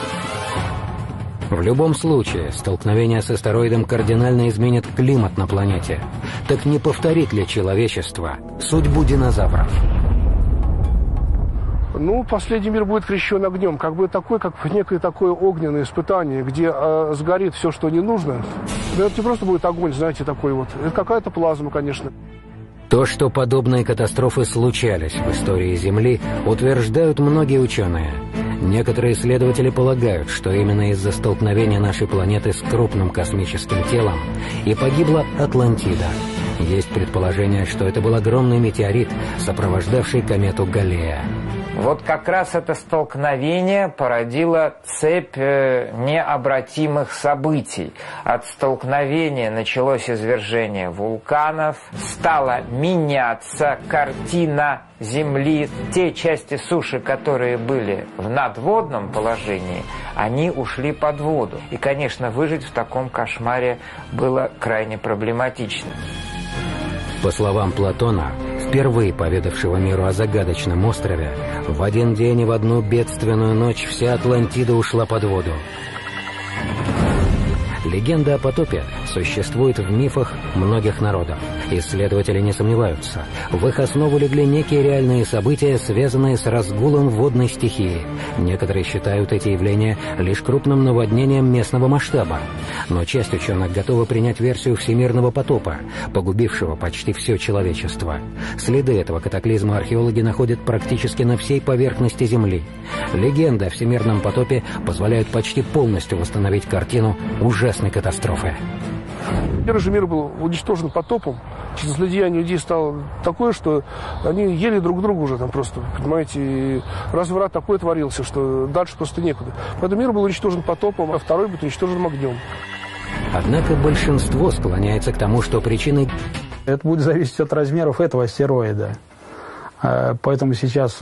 В любом случае, столкновение с астероидом кардинально изменит климат на планете. Так не повторит ли человечество судьбу динозавров? Ну, последний мир будет крещен огнем, как бы такой, как некое такое огненное испытание, где э, сгорит все, что не нужно. Да это не просто будет огонь, знаете, такой вот. Это какая-то плазма, конечно. То, что подобные катастрофы случались в истории Земли, утверждают многие ученые. Некоторые исследователи полагают, что именно из-за столкновения нашей планеты с крупным космическим телом и погибла Атлантида. Есть предположение, что это был огромный метеорит, сопровождавший комету Галлея. Вот как раз это столкновение породило цепь э, необратимых событий. От столкновения началось извержение вулканов, стала меняться картина Земли. Те части суши, которые были в надводном положении, они ушли под воду. И, конечно, выжить в таком кошмаре было крайне проблематично. По словам Платона, впервые поведавшего миру о загадочном острове, в один день и в одну бедственную ночь вся Атлантида ушла под воду. Легенда о потопе существует в мифах многих народов. Исследователи не сомневаются. В их основу легли некие реальные события, связанные с разгулом водной стихии. Некоторые считают эти явления лишь крупным наводнением местного масштаба. Но часть ученых готова принять версию всемирного потопа, погубившего почти все человечество. Следы этого катаклизма археологи находят практически на всей поверхности Земли. Легенда о всемирном потопе позволяет почти полностью восстановить картину ужасной катастрофы. Первый же мир был уничтожен потопом. Числозлияние людей стало такое, что они ели друг друга уже там просто, понимаете, и разврат такой творился, что дальше просто некуда. Поэтому мир был уничтожен потопом, а второй будет уничтожен огнем. Однако большинство склоняется к тому, что причиной... Это будет зависеть от размеров этого астероида. Поэтому сейчас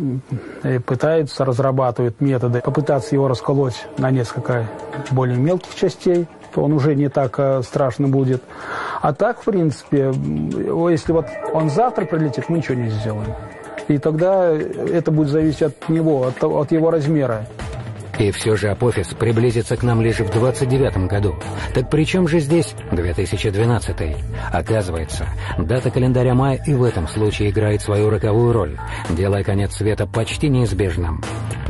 пытаются, разрабатывают методы, попытаться его расколоть на несколько более мелких частей, то он уже не так страшно будет. А так, в принципе, если вот он завтра прилетит, мы ничего не сделаем. И тогда это будет зависеть от него, от, от его размера. И все же Апофис приблизится к нам лишь в двадцать девятом году. Так при чем же здесь две тысячи двенадцатый? Оказывается, дата календаря мая и в этом случае играет свою роковую роль, делая конец света почти неизбежным.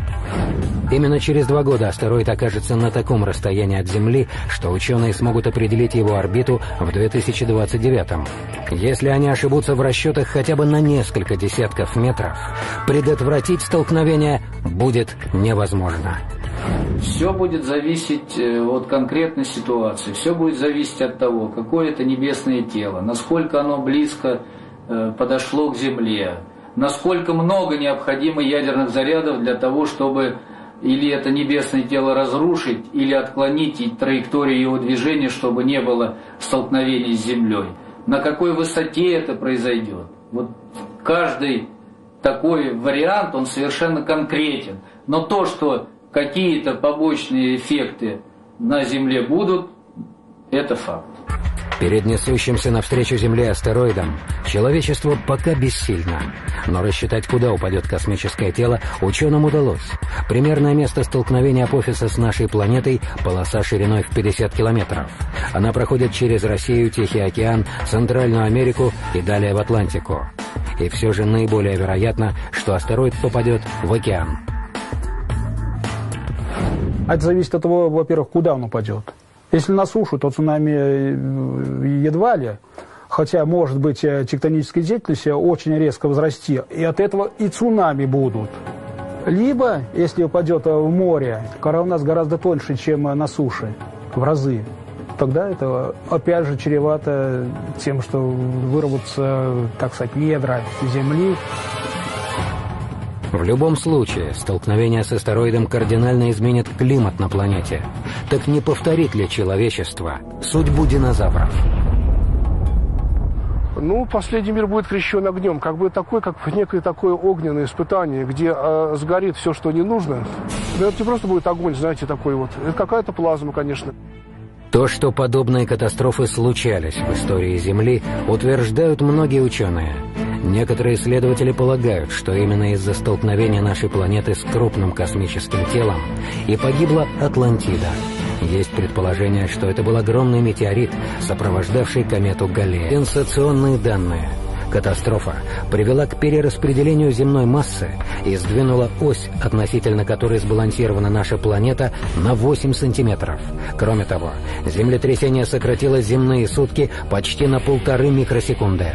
Именно через два года астероид окажется на таком расстоянии от Земли, что ученые смогут определить его орбиту в две тысячи двадцать девятом. Если они ошибутся в расчетах хотя бы на несколько десятков метров, предотвратить столкновение будет невозможно. Все будет зависеть от конкретной ситуации, все будет зависеть от того, какое это небесное тело, насколько оно близко подошло к Земле, насколько много необходимо ядерных зарядов для того, чтобы или это небесное тело разрушить, или отклонить траекторию его движения, чтобы не было столкновений с Землей. На какой высоте это произойдет? Вот каждый такой вариант, он совершенно конкретен. Но то, что какие-то побочные эффекты на Земле будут, это факт. Перед несущимся навстречу Земле астероидом человечество пока бессильно. Но рассчитать, куда упадет космическое тело, ученым удалось. Примерное место столкновения Апофиса с нашей планетой – полоса шириной в пятьдесят километров. Она проходит через Россию, Тихий океан, Центральную Америку и далее в Атлантику. И все же наиболее вероятно, что астероид попадет в океан. Это зависит от того, во-первых, куда он упадет. Если на сушу, то цунами едва ли, хотя, может быть, тектоническая деятельность очень резко возрасти, и от этого и цунами будут. Либо, если упадет в море, кора у нас гораздо тоньше, чем на суше, в разы, тогда это опять же чревато тем, что вырвутся, так сказать, недра земли. В любом случае, столкновение с астероидом кардинально изменит климат на планете. Так не повторит ли человечество судьбу динозавров? Ну, последний мир будет крещен огнем, как бы такой, как некое такое огненное испытание, где э, сгорит все, что не нужно. Но это не просто будет огонь, знаете, такой вот. Это какая-то плазма, конечно. То, что подобные катастрофы случались в истории Земли, утверждают многие ученые. Некоторые исследователи полагают, что именно из-за столкновения нашей планеты с крупным космическим телом и погибла Атлантида. Есть предположение, что это был огромный метеорит, сопровождавший комету Галлея. Сенсационные данные. Катастрофа привела к перераспределению земной массы и сдвинула ось, относительно которой сбалансирована наша планета, на восемь сантиметров. Кроме того, землетрясение сократило земные сутки почти на полторы микросекунды.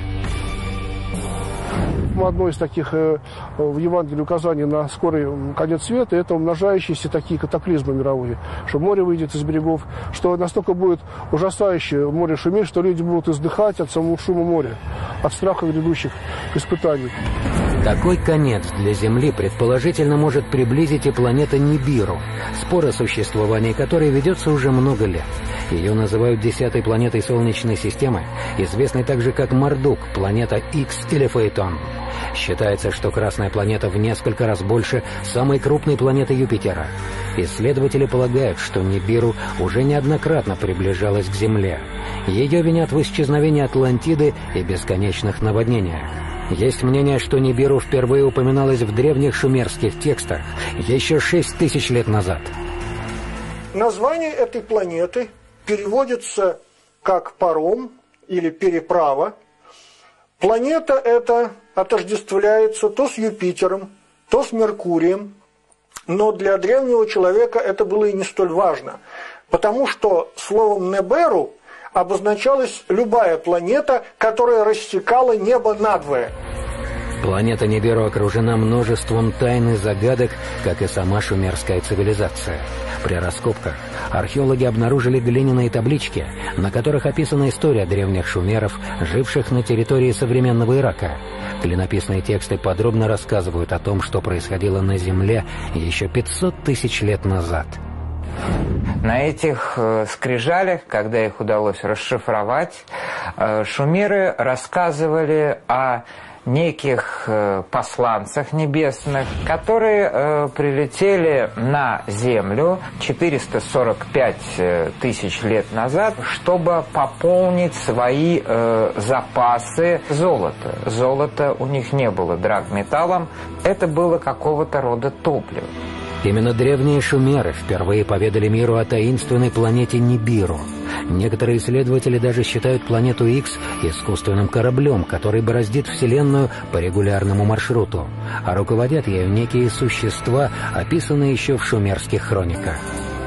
Одно из таких э, в Евангелии указаний на скорый конец света – это умножающиеся такие катаклизмы мировые, что море выйдет из берегов, что настолько будет ужасающе море шуметь, что люди будут издыхать от самого шума моря, от страха грядущих испытаний. Такой конец для Земли предположительно может приблизить и планета Нибиру, спор о существовании которой ведется уже много лет. Ее называют десятой планетой Солнечной системы, известной также как Мардук, планета Икс или Фаэтон. Считается, что Красная планета в несколько раз больше самой крупной планеты Юпитера. Исследователи полагают, что Нибиру уже неоднократно приближалась к Земле. Ее винят в исчезновении Атлантиды и бесконечных наводнениях. Есть мнение, что Нибиру впервые упоминалось в древних шумерских текстах еще шесть тысяч лет назад. Название этой планеты переводится как паром или переправа. Планета эта отождествляется то с Юпитером, то с Меркурием, но для древнего человека это было и не столь важно, потому что словом «неберу» обозначалась любая планета, которая рассекала небо надвое. Планета Нибиру окружена множеством тайн и загадок, как и сама шумерская цивилизация. При раскопках археологи обнаружили глиняные таблички, на которых описана история древних шумеров, живших на территории современного Ирака. Клинописные тексты подробно рассказывают о том, что происходило на Земле еще пятьсот тысяч лет назад. На этих э, скрижалях, когда их удалось расшифровать, э, шумеры рассказывали о неких э, посланцах небесных, которые э, прилетели на Землю четыреста сорок пять тысяч лет назад, чтобы пополнить свои э, запасы золота. Золота у них не было драгметаллом, это было какого-то рода топливо. Именно древние шумеры впервые поведали миру о таинственной планете Нибиру. Некоторые исследователи даже считают планету Икс искусственным кораблем, который бороздит Вселенную по регулярному маршруту, а руководят ею некие существа, описанные еще в шумерских хрониках.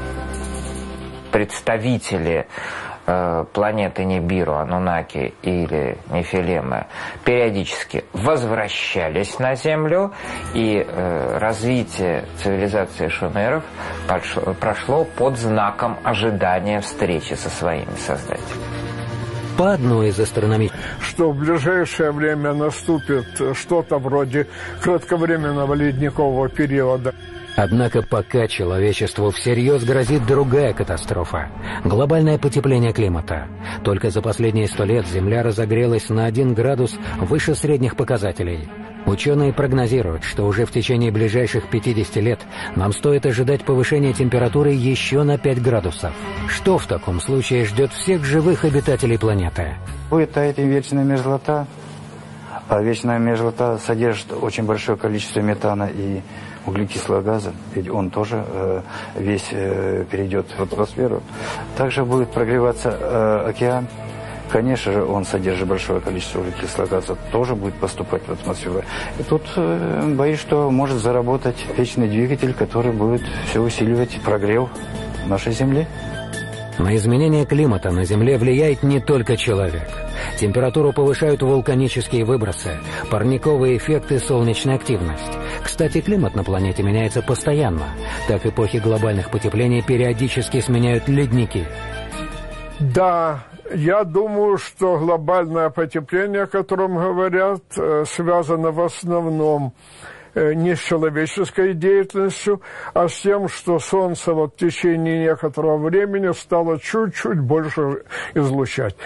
Представители э, планеты Нибиру, Анунаки или Нефилимы периодически возвращались на Землю, и э, развитие цивилизации шумеров пошло, прошло под знаком ожидания встречи со своими создателями. По одной из астрономических... Что в ближайшее время наступит что-то вроде кратковременного ледникового периода. Однако пока человечеству всерьез грозит другая катастрофа – глобальное потепление климата. Только за последние сто лет Земля разогрелась на один градус выше средних показателей. Ученые прогнозируют, что уже в течение ближайших пятидесяти лет нам стоит ожидать повышения температуры еще на пять градусов. Что в таком случае ждет всех живых обитателей планеты? Будет таять вечная мерзлота, а вечная мерзлота содержит очень большое количество метана и углекислого газа, ведь он тоже э, весь э, перейдет в атмосферу. Также будет прогреваться э, океан. Конечно же, он содержит большое количество углекислого газа, тоже будет поступать в атмосферу. И тут э, боюсь, что может заработать вечный двигатель, который будет все усиливать прогрев нашей Земли. На изменение климата на Земле влияет не только человек. Температуру повышают вулканические выбросы, парниковые эффекты и солнечная активность. Кстати, климат на планете меняется постоянно. Так эпохи глобальных потеплений периодически сменяют ледники. Да, я думаю, что глобальное потепление, о котором говорят, связано в основном не с человеческой деятельностью, а с тем, что Солнце вот в течение некоторого времени стало чуть-чуть больше излучать.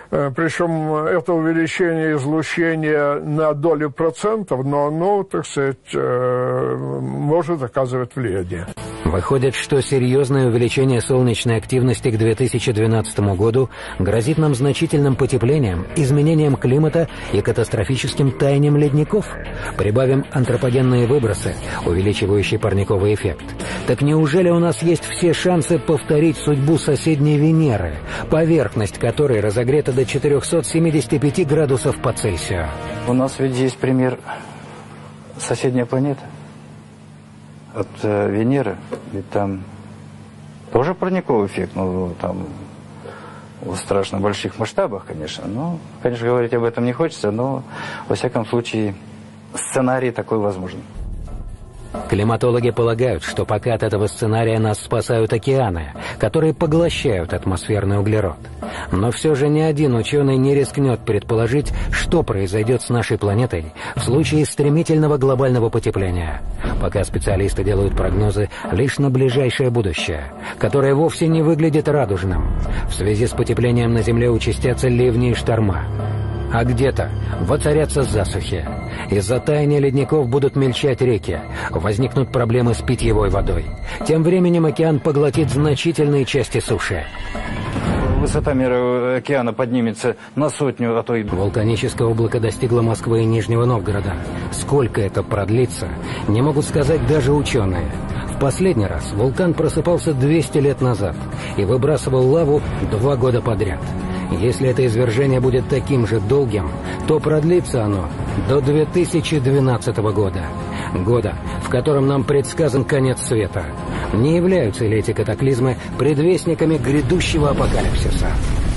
Причем это увеличение излучения на долю процентов, но оно, так сказать, может оказывать влияние. Выходит, что серьезное увеличение солнечной активности к две тысячи двенадцатому году грозит нам значительным потеплением, изменением климата и катастрофическим таянием ледников. Прибавим антропогенные выбросы, увеличивающие парниковый эффект. Так неужели у нас есть все шансы повторить судьбу соседней Венеры, поверхность которой разогрета до четырехсот семидесяти пяти градусов по Цельсию? У нас ведь есть пример соседняя планета от э, Венеры, ведь там тоже парниковый эффект, ну там в страшно больших масштабах, конечно. Но, конечно, говорить об этом не хочется, но во всяком случае сценарий такой возможен. Климатологи полагают, что пока от этого сценария нас спасают океаны, которые поглощают атмосферный углерод. Но все же ни один ученый не рискнет предположить, что произойдет с нашей планетой в случае стремительного глобального потепления. Пока специалисты делают прогнозы лишь на ближайшее будущее, которое вовсе не выглядит радужным. В связи с потеплением на Земле участятся ливни и шторма. А где-то воцарятся засухи. Из-за таяния ледников будут мельчать реки, возникнут проблемы с питьевой водой. Тем временем океан поглотит значительные части суши. Высота мира океана поднимется на сотню, а то и... Вулканическое облако достигло Москвы и Нижнего Новгорода. Сколько это продлится, не могут сказать даже ученые. В последний раз вулкан просыпался двести лет назад и выбрасывал лаву два года подряд. Если это извержение будет таким же долгим, то продлится оно до две тысячи двенадцатого года. Года, в котором нам предсказан конец света. Не являются ли эти катаклизмы предвестниками грядущего апокалипсиса?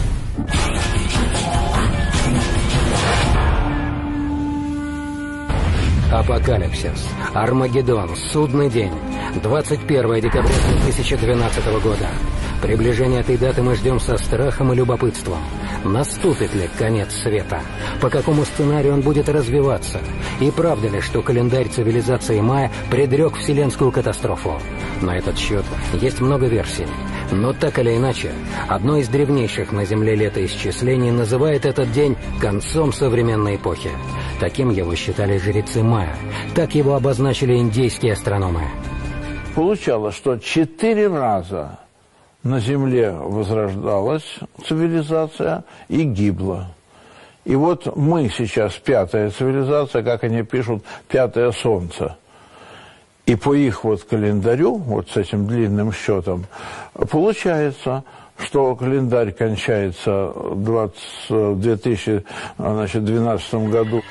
Апокалипсис, Армагеддон, Судный день, двадцать первое декабря две тысячи двенадцатого года. Приближение этой даты мы ждем со страхом и любопытством. Наступит ли конец света? По какому сценарию он будет развиваться? И правда ли, что календарь цивилизации майя предрек вселенскую катастрофу? На этот счет есть много версий. Но так или иначе, одно из древнейших на Земле летоисчислений называет этот день концом современной эпохи. Таким его считали жрецы майя. Так его обозначили индейские астрономы. Получалось, что четыре раза на Земле возрождалась цивилизация и гибла. И вот мы сейчас пятая цивилизация, как они пишут, пятое солнце. И по их вот календарю, вот с этим длинным счетом, получается, что календарь кончается в две тысячи двенадцатом году.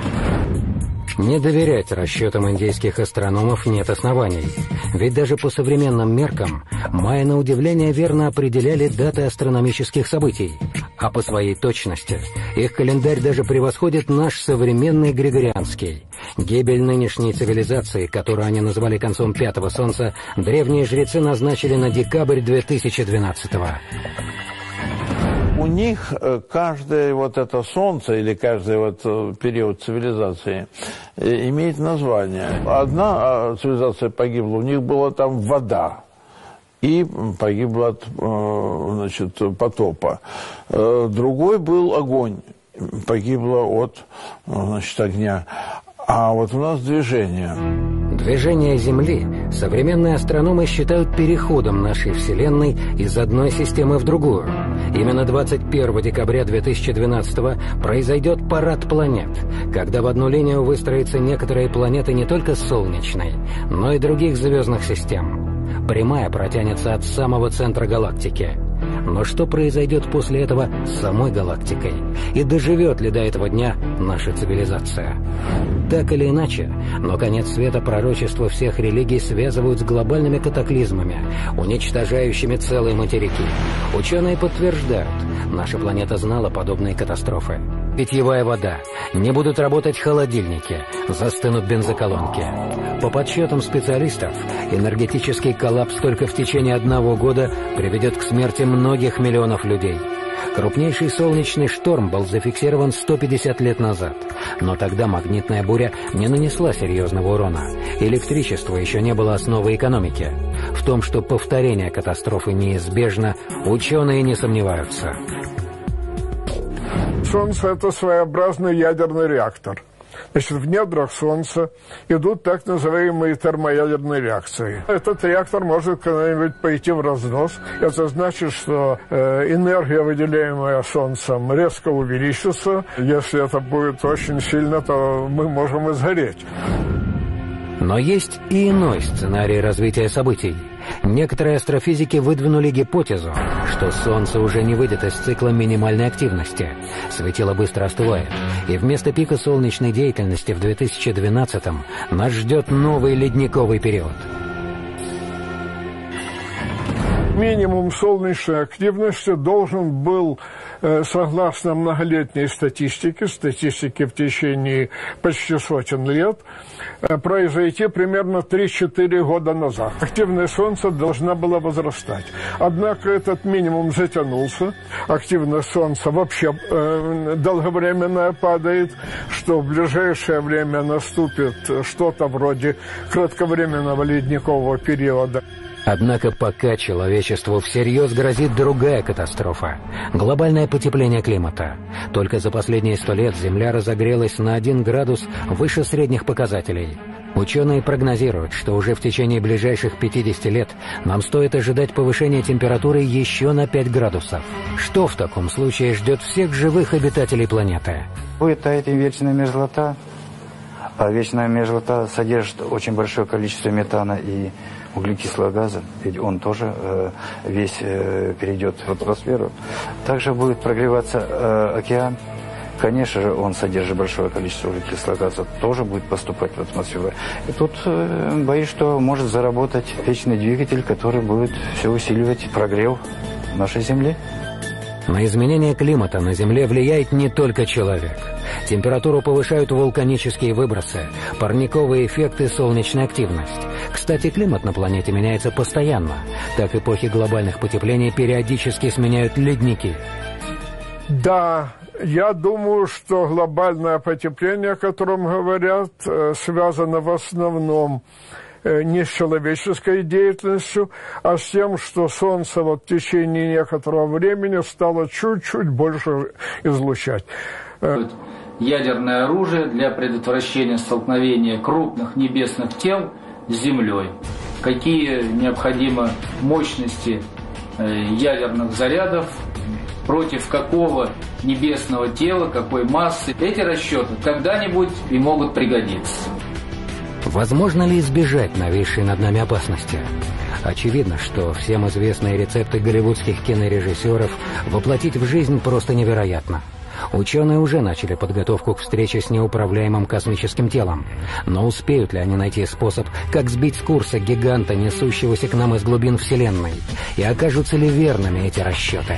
Не доверять расчетам индейских астрономов нет оснований. Ведь даже по современным меркам майя на удивление верно определяли даты астрономических событий. А по своей точности их календарь даже превосходит наш современный григорианский. Гибель нынешней цивилизации, которую они назвали концом пятого солнца, древние жрецы назначили на декабрь две тысячи двенадцатого. У них каждое вот это солнце или каждый вот период цивилизации имеет название. Одна цивилизация погибла, у них была там вода. И погибла от, значит, потопа. Другой был огонь, погибло от, значит, огня. А вот у нас движение. Движение Земли современные астрономы считают переходом нашей Вселенной из одной системы в другую. Именно двадцать первого декабря две тысячи двенадцатого произойдет парад планет, когда в одну линию выстроятся некоторые планеты не только Солнечной, но и других звездных систем. Прямая протянется от самого центра галактики. Но что произойдет после этого с самой галактикой? И доживет ли до этого дня наша цивилизация? Так или иначе, но конец света пророчества всех религий связывают с глобальными катаклизмами, уничтожающими целые материки. Ученые подтверждают, наша планета знала подобные катастрофы. Питьевая вода, не будут работать холодильники, застынут бензоколонки. По подсчетам специалистов, энергетический коллапс только в течение одного года приведет к смерти многих миллионов людей. Крупнейший солнечный шторм был зафиксирован сто пятьдесят лет назад, но тогда магнитная буря не нанесла серьезного урона. Электричество еще не было основой экономики. В том, что повторение катастрофы неизбежно, ученые не сомневаются. Солнце – это своеобразный ядерный реактор. Значит, в недрах Солнца идут так называемые термоядерные реакции. Этот реактор может когда-нибудь пойти в разнос. Это значит, что э, энергия, выделяемая Солнцем, резко увеличится. Если это будет очень сильно, то мы можем и сгореть. Но есть и иной сценарий развития событий. Некоторые астрофизики выдвинули гипотезу, что Солнце уже не выйдет из цикла минимальной активности. Светило быстро остывает, и вместо пика солнечной деятельности в две тысячи двенадцатом нас ждет новый ледниковый период. Минимум солнечной активности должен был, согласно многолетней статистике, статистике в течение почти сотен лет, произойти примерно три-четыре года назад. Активность Солнца должна была возрастать. Однако этот минимум затянулся. Активность Солнца вообще э, долговременная падает, что в ближайшее время наступит что-то вроде кратковременного ледникового периода. Однако пока человечеству всерьез грозит другая катастрофа – глобальное потепление климата. Только за последние сто лет Земля разогрелась на один градус выше средних показателей. Ученые прогнозируют, что уже в течение ближайших пятидесяти лет нам стоит ожидать повышения температуры еще на пять градусов. Что в таком случае ждет всех живых обитателей планеты? Будет таять вечная мерзлота, а вечная мерзлота содержит очень большое количество метана и углекислого газа, ведь он тоже э, весь э, перейдет в атмосферу. Также будет прогреваться э, океан. Конечно же, он содержит большое количество углекислого газа, тоже будет поступать в атмосферу. И тут э, боюсь, что может заработать вечный двигатель, который будет все усиливать прогрев нашей Земли. На изменение климата на Земле влияет не только человек. Температуру повышают вулканические выбросы, парниковые эффекты и солнечная активность. Кстати, климат на планете меняется постоянно. Так эпохи глобальных потеплений периодически сменяют ледники. Да, я думаю, что глобальное потепление, о котором говорят, связано в основном не с человеческой деятельностью, а с тем, что Солнце вот в течение некоторого времени стало чуть-чуть больше излучать. Ядерное оружие для предотвращения столкновения крупных небесных тел с Землей. Какие необходимы мощности ядерных зарядов, против какого небесного тела, какой массы. Эти расчеты когда-нибудь и могут пригодиться. Возможно ли избежать нависшей над нами опасности? Очевидно, что всем известные рецепты голливудских кинорежиссеров воплотить в жизнь просто невероятно. Ученые уже начали подготовку к встрече с неуправляемым космическим телом. Но успеют ли они найти способ, как сбить с курса гиганта, несущегося к нам из глубин Вселенной? И окажутся ли верными эти расчеты?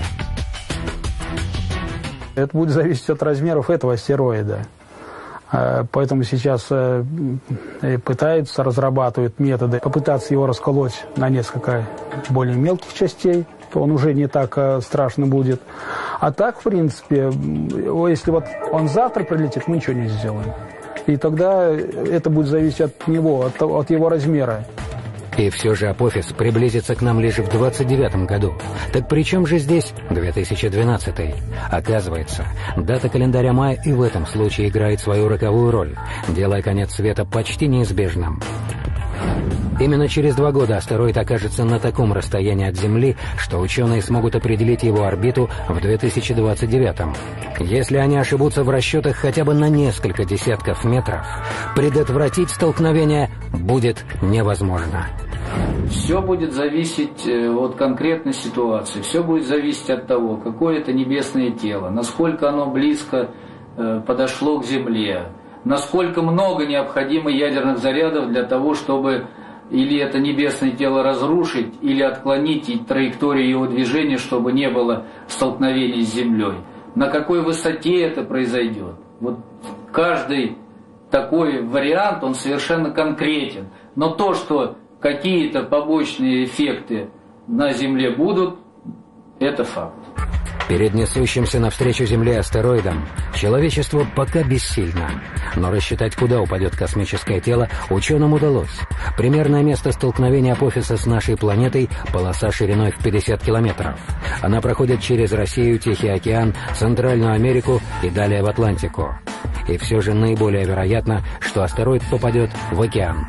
Это будет зависеть от размеров этого астероида. Поэтому сейчас пытаются, разрабатывают методы, попытаться его расколоть на несколько более мелких частей, то он уже не так страшно будет. А так, в принципе, если вот он завтра прилетит, мы ничего не сделаем. И тогда это будет зависеть от него, от, от его размера. И все же Апофис приблизится к нам лишь в двадцать девятом году. Так при чем же здесь две тысячи двенадцатый? Оказывается, дата календаря мая и в этом случае играет свою роковую роль, делая конец света почти неизбежным. Именно через два года астероид окажется на таком расстоянии от Земли, что ученые смогут определить его орбиту в две тысячи двадцать девятом. Если они ошибутся в расчетах хотя бы на несколько десятков метров, предотвратить столкновение будет невозможно. Все будет зависеть от конкретной ситуации, все будет зависеть от того, какое это небесное тело, насколько оно близко подошло к Земле, насколько много необходимо ядерных зарядов для того, чтобы или это небесное тело разрушить, или отклонить траекторию его движения, чтобы не было столкновений с Землей. На какой высоте это произойдет? Вот каждый такой вариант, он совершенно конкретен. Но то, что какие-то побочные эффекты на Земле будут, это факт. Перед несущимся навстречу Земле астероидом человечество пока бессильно. Но рассчитать, куда упадет космическое тело, ученым удалось. Примерное место столкновения апофиса с нашей планетой – полоса шириной в пятьдесят километров. Она проходит через Россию, Тихий океан, Центральную Америку и далее в Атлантику. И все же наиболее вероятно, что астероид попадет в океан.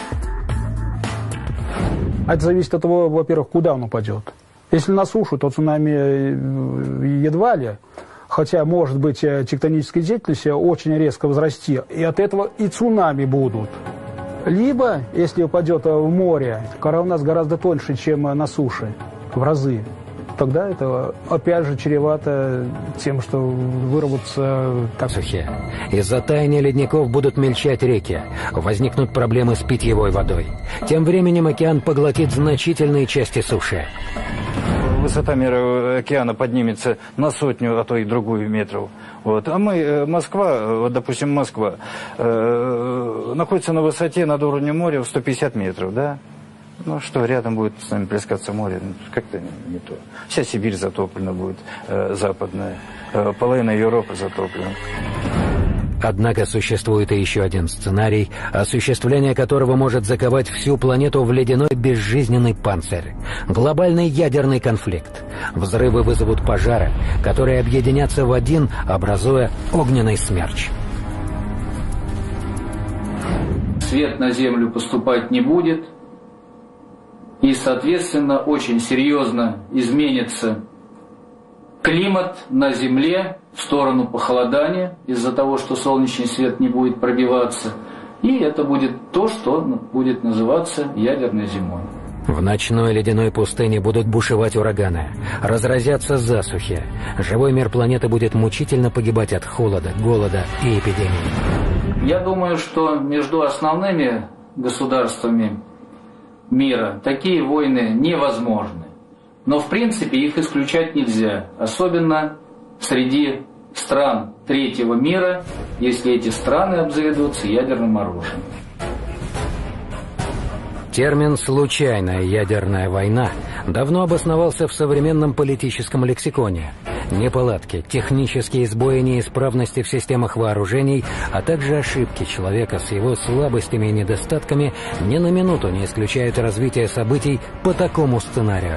Это зависит от того, во-первых, куда он упадет. Если на сушу, то цунами едва ли, хотя, может быть, тектоническая деятельность очень резко возрасти, и от этого и цунами будут. Либо, если упадет в море, кора у нас гораздо тоньше, чем на суше, в разы, тогда это, опять же, чревато тем, что вырвутся... Так... Сухие. Из-за таяния ледников будут мельчать реки, возникнут проблемы с питьевой водой. Тем временем океан поглотит значительные части суши. Высота мира океана поднимется на сотню, а то и другую метров. Вот. А мы, Москва, вот, допустим, Москва, э, находится на высоте над уровнем моря в сто пятьдесят метров, да? Ну что, рядом будет с нами плескаться море, ну, как-то не, не то. Вся Сибирь затоплена будет, э, западная, э, половина Европы затоплена. Однако существует и еще один сценарий, осуществление которого может заковать всю планету в ледяной безжизненный панцирь. Глобальный ядерный конфликт. Взрывы вызовут пожары, которые объединятся в один, образуя огненный смерч. Свет на Землю поступать не будет, и, соответственно, очень серьезно изменится климат на Земле в сторону похолодания из-за того, что солнечный свет не будет пробиваться. И это будет то, что будет называться ядерной зимой. В ночной ледяной пустыне будут бушевать ураганы, разразятся засухи. Живой мир планеты будет мучительно погибать от холода, голода и эпидемий. Я думаю, что между основными государствами мира такие войны невозможны. Но в принципе их исключать нельзя, особенно среди стран третьего мира, если эти страны обзаведутся ядерным оружием. Термин «случайная ядерная война» давно обосновался в современном политическом лексиконе. Неполадки, технические сбои и неисправности в системах вооружений, а также ошибки человека с его слабостями и недостатками ни на минуту не исключают развитие событий по такому сценарию.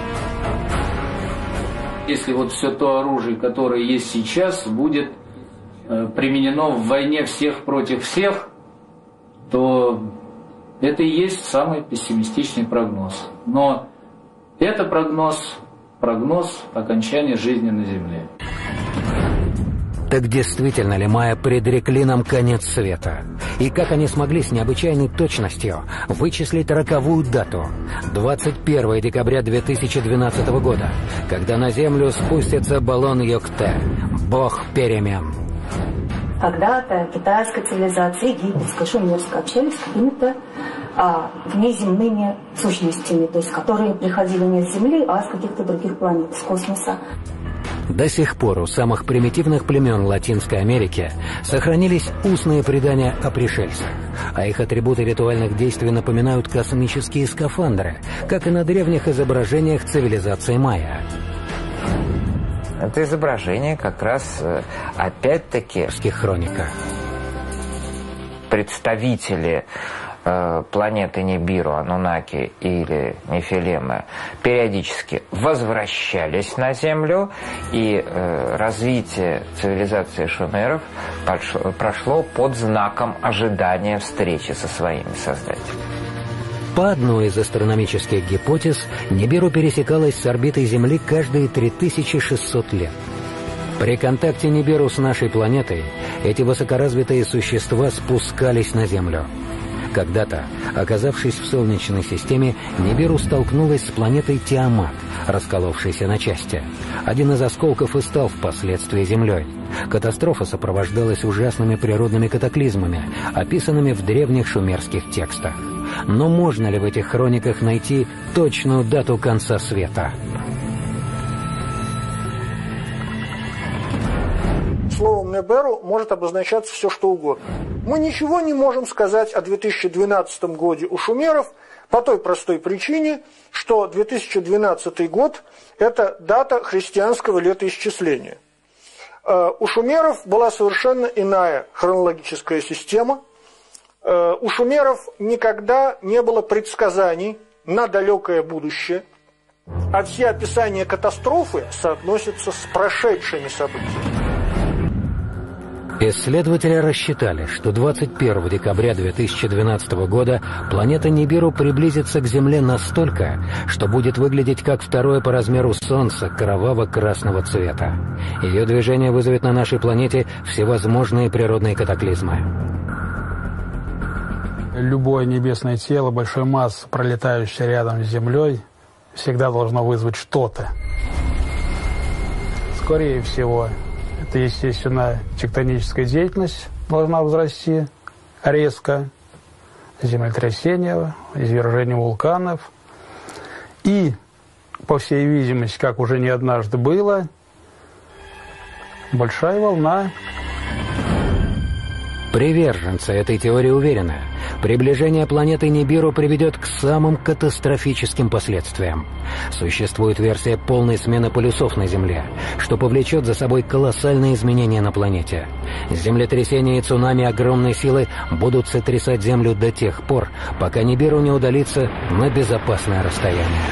Если вот все то оружие, которое есть сейчас, будет э, применено в войне всех против всех, то это и есть самый пессимистичный прогноз. Но это прогноз, прогноз окончания жизни на Земле. Так действительно ли майя предрекли нам конец света? И как они смогли с необычайной точностью вычислить роковую дату – двадцать первое декабря две тысячи двенадцатого года, когда на Землю спустится баллон Йокте, бог перемен? Когда-то китайская цивилизация, египетская, шумерская общались с какими-то а, внеземными сущностями, то есть которые приходили не с Земли, а с каких-то других планет, с космоса. До сих пор у самых примитивных племен Латинской Америки сохранились устные предания о пришельцах, а их атрибуты ритуальных действий напоминают космические скафандры, как и на древних изображениях цивилизации майя. Это изображение как раз, опять-таки, в хрониках. Представители э, планеты Нибиру, Анунаки или Нефилимы периодически возвращались на Землю, и э, развитие цивилизации шумеров прошло, прошло под знаком ожидания встречи со своими создателями. По одной из астрономических гипотез, Нибиру пересекалась с орбитой Земли каждые три тысячи шестьсот лет. При контакте Нибиру с нашей планетой эти высокоразвитые существа спускались на Землю. Когда-то, оказавшись в Солнечной системе, Нибиру столкнулась с планетой Тиамат, расколовшейся на части. Один из осколков и стал впоследствии Землей. Катастрофа сопровождалась ужасными природными катаклизмами, описанными в древних шумерских текстах. Но можно ли в этих хрониках найти точную дату конца света? Словом, Неберу может обозначаться все что угодно. Мы ничего не можем сказать о две тысячи двенадцатом годе у шумеров по той простой причине, что две тысячи двенадцатый год – это дата христианского летоисчисления. У шумеров была совершенно иная хронологическая система. У шумеров никогда не было предсказаний на далекое будущее, а все описания катастрофы соотносятся с прошедшими событиями. Исследователи рассчитали, что двадцать первого декабря две тысячи двенадцатого года планета Нибиру приблизится к Земле настолько, что будет выглядеть как второе по размеру Солнце кроваво-красного цвета. Ее движение вызовет на нашей планете всевозможные природные катаклизмы. Любое небесное тело большой массы, пролетающее рядом с Землей, всегда должно вызвать что-то. Скорее всего, это, естественно, тектоническая деятельность должна возрасти резко, землетрясения, извержение вулканов. И, по всей видимости, как уже не однажды было, большая волна. Приверженцы этой теории уверены, приближение планеты Нибиру приведет к самым катастрофическим последствиям. Существует версия полной смены полюсов на Земле, что повлечет за собой колоссальные изменения на планете. Землетрясения и цунами огромной силы будут сотрясать Землю до тех пор, пока Нибиру не удалится на безопасное расстояние.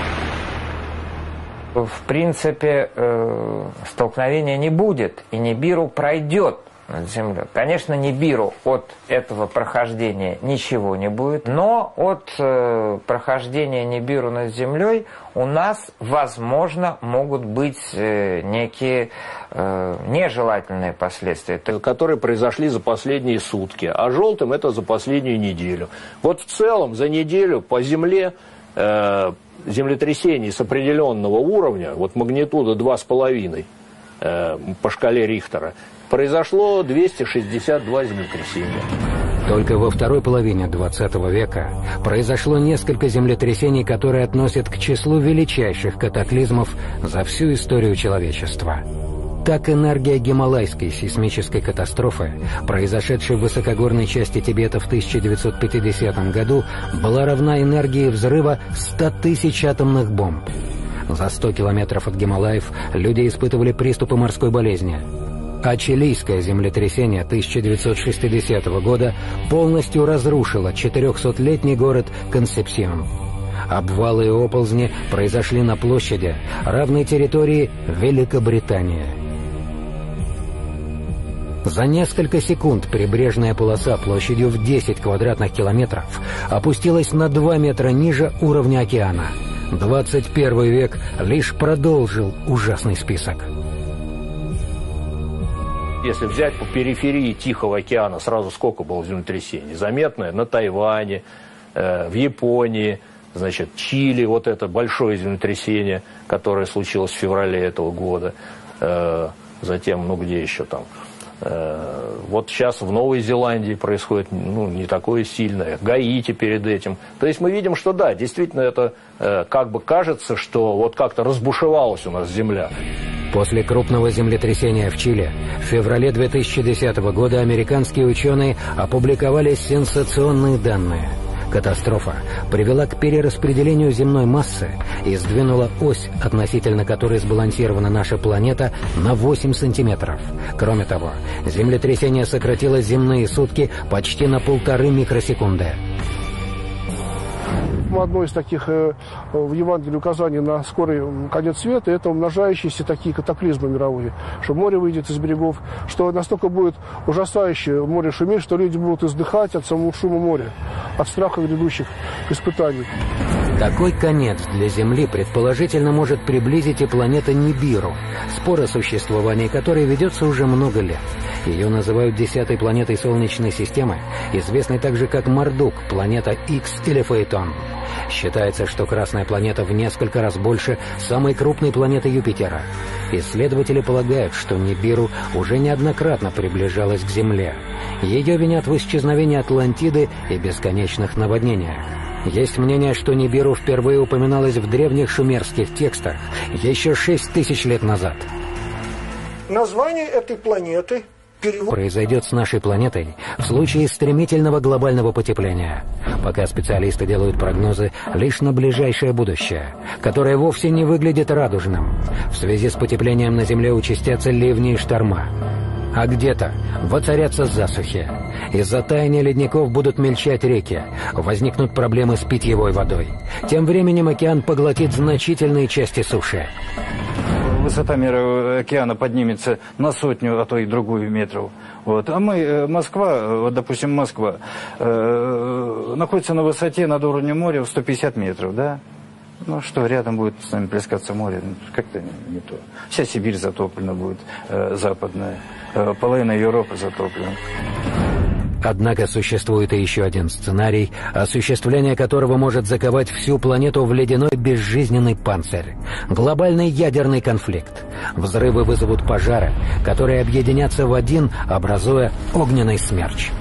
В принципе, э, столкновения не будет, и Нибиру пройдет над Землей. Конечно, Нибиру от этого прохождения ничего не будет, но от э, прохождения Нибиру над Землей у нас, возможно, могут быть э, некие э, нежелательные последствия. Которые произошли за последние сутки, а желтым это за последнюю неделю. Вот в целом за неделю по Земле э, землетрясений с определенного уровня, вот магнитуда два с половиной э, по шкале Рихтера, произошло двести шестьдесят два землетрясения. Только во второй половине двадцатого века произошло несколько землетрясений, которые относят к числу величайших катаклизмов за всю историю человечества. Так энергия гималайской сейсмической катастрофы, произошедшей в высокогорной части Тибета в тысяча девятьсот пятидесятом году, была равна энергии взрыва ста тысяч атомных бомб. За сто километров от Гималаев люди испытывали приступы морской болезни. А чилийское землетрясение тысяча девятьсот шестидесятого года полностью разрушило четырехсотлетний город Консепсьон. Обвалы и оползни произошли на площади, равной территории Великобритании. За несколько секунд прибрежная полоса площадью в десять квадратных километров опустилась на два метра ниже уровня океана. двадцать первый век лишь продолжил ужасный список. Если взять по периферии Тихого океана, сразу сколько было землетрясений? Заметное на Тайване, э, в Японии, значит, Чили, вот это большое землетрясение, которое случилось в феврале этого года. Э, затем, ну где еще там? Э, вот сейчас в Новой Зеландии происходит, ну, не такое сильное, Гаити перед этим. То есть мы видим, что да, действительно это э, как бы кажется, что вот как-то разбушевалась у нас земля. После крупного землетрясения в Чили в феврале две тысячи десятого года американские ученые опубликовали сенсационные данные. Катастрофа привела к перераспределению земной массы и сдвинула ось, относительно которой сбалансирована наша планета, на восемь сантиметров. Кроме того, землетрясение сократило земные сутки почти на полторы микросекунды. Одно из таких э, в Евангелии указаний на скорый конец света – это умножающиеся такие катаклизмы мировые, что море выйдет из берегов, что настолько будет ужасающе море шуметь, что люди будут издыхать от самого шума моря, от страха грядущих испытаний. Такой конец для Земли предположительно может приблизить и планета Нибиру, спор о существовании которой ведется уже много лет. Ее называют десятой планетой Солнечной системы, известной также как Мардук, планета Икс или Фаэтон. Считается, что Красная планета в несколько раз больше самой крупной планеты Юпитера. Исследователи полагают, что Нибиру уже неоднократно приближалась к Земле. Ее винят в исчезновении Атлантиды и бесконечных наводнениях. Есть мнение, что Нибиру впервые упоминалось в древних шумерских текстах еще шесть тысяч лет назад. название этой планеты перевод... произойдет с нашей планетой в случае стремительного глобального потепления, пока специалисты делают прогнозы лишь на ближайшее будущее, которое вовсе не выглядит радужным. В связи с потеплением на Земле участятся ливни и шторма, а где-то воцарятся засухи. Из-за таяния ледников будут мельчать реки, возникнут проблемы с питьевой водой. Тем временем океан поглотит значительные части суши. Высота мира океана поднимется на сотню, а то и другую метров. Вот. А мы, Москва, вот, допустим, Москва, э, находится на высоте над уровнем моря в сто пятьдесят метров, да? Ну что, рядом будет с нами плескаться море, ну, как-то не, не то. Вся Сибирь затоплена будет, э, западная, э, половина Европы затоплена. Однако существует и еще один сценарий, осуществление которого может заковать всю планету в ледяной безжизненный панцирь. Глобальный ядерный конфликт. Взрывы вызовут пожары, которые объединятся в один, образуя огненный смерч.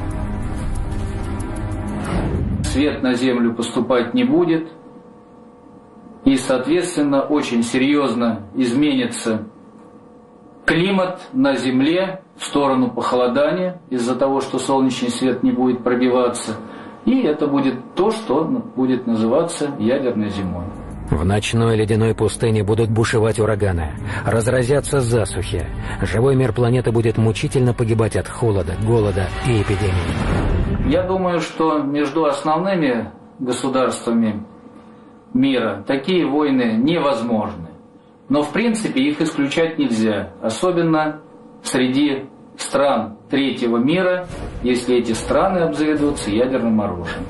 Свет на Землю поступать не будет, и, соответственно, очень серьезно изменится климат на Земле в сторону похолодания из-за того, что солнечный свет не будет пробиваться. И это будет то, что будет называться ядерной зимой. В ночной ледяной пустыне будут бушевать ураганы, разразятся засухи. Живой мир планеты будет мучительно погибать от холода, голода и эпидемий. Я думаю, что между основными государствами мира такие войны невозможны. Но в принципе их исключать нельзя, особенно среди стран третьего мира, если эти страны обзаведутся ядерным оружием.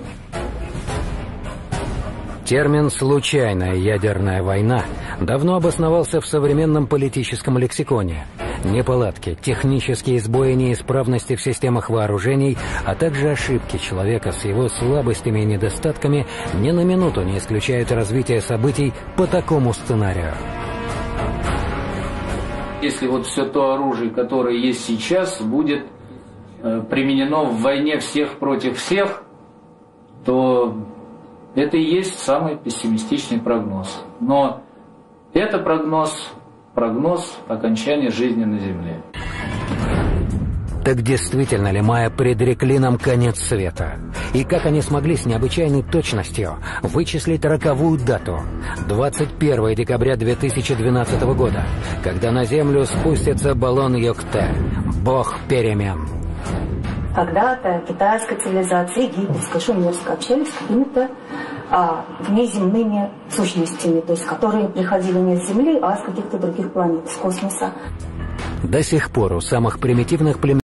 Термин «случайная ядерная война» давно обосновался в современном политическом лексиконе. Неполадки, технические сбои и неисправности в системах вооружений, а также ошибки человека с его слабостями и недостатками ни на минуту не исключают развитие событий по такому сценарию. Если вот все то оружие, которое есть сейчас, будет э, применено в войне всех против всех, то это и есть самый пессимистичный прогноз. Но это прогноз, прогноз окончания жизни на Земле. Так действительно ли майя предрекли нам конец света? И как они смогли с необычайной точностью вычислить роковую дату – двадцать первое декабря две тысячи двенадцатого года, когда на Землю спустится баллон Йокте, бог перемен? Когда-то китайская цивилизация, египетская, шумерская общались с какими-то а, внеземными сущностями, то есть которые приходили не с Земли, а с каких-то других планет, с космоса. До сих пор у самых примитивных племен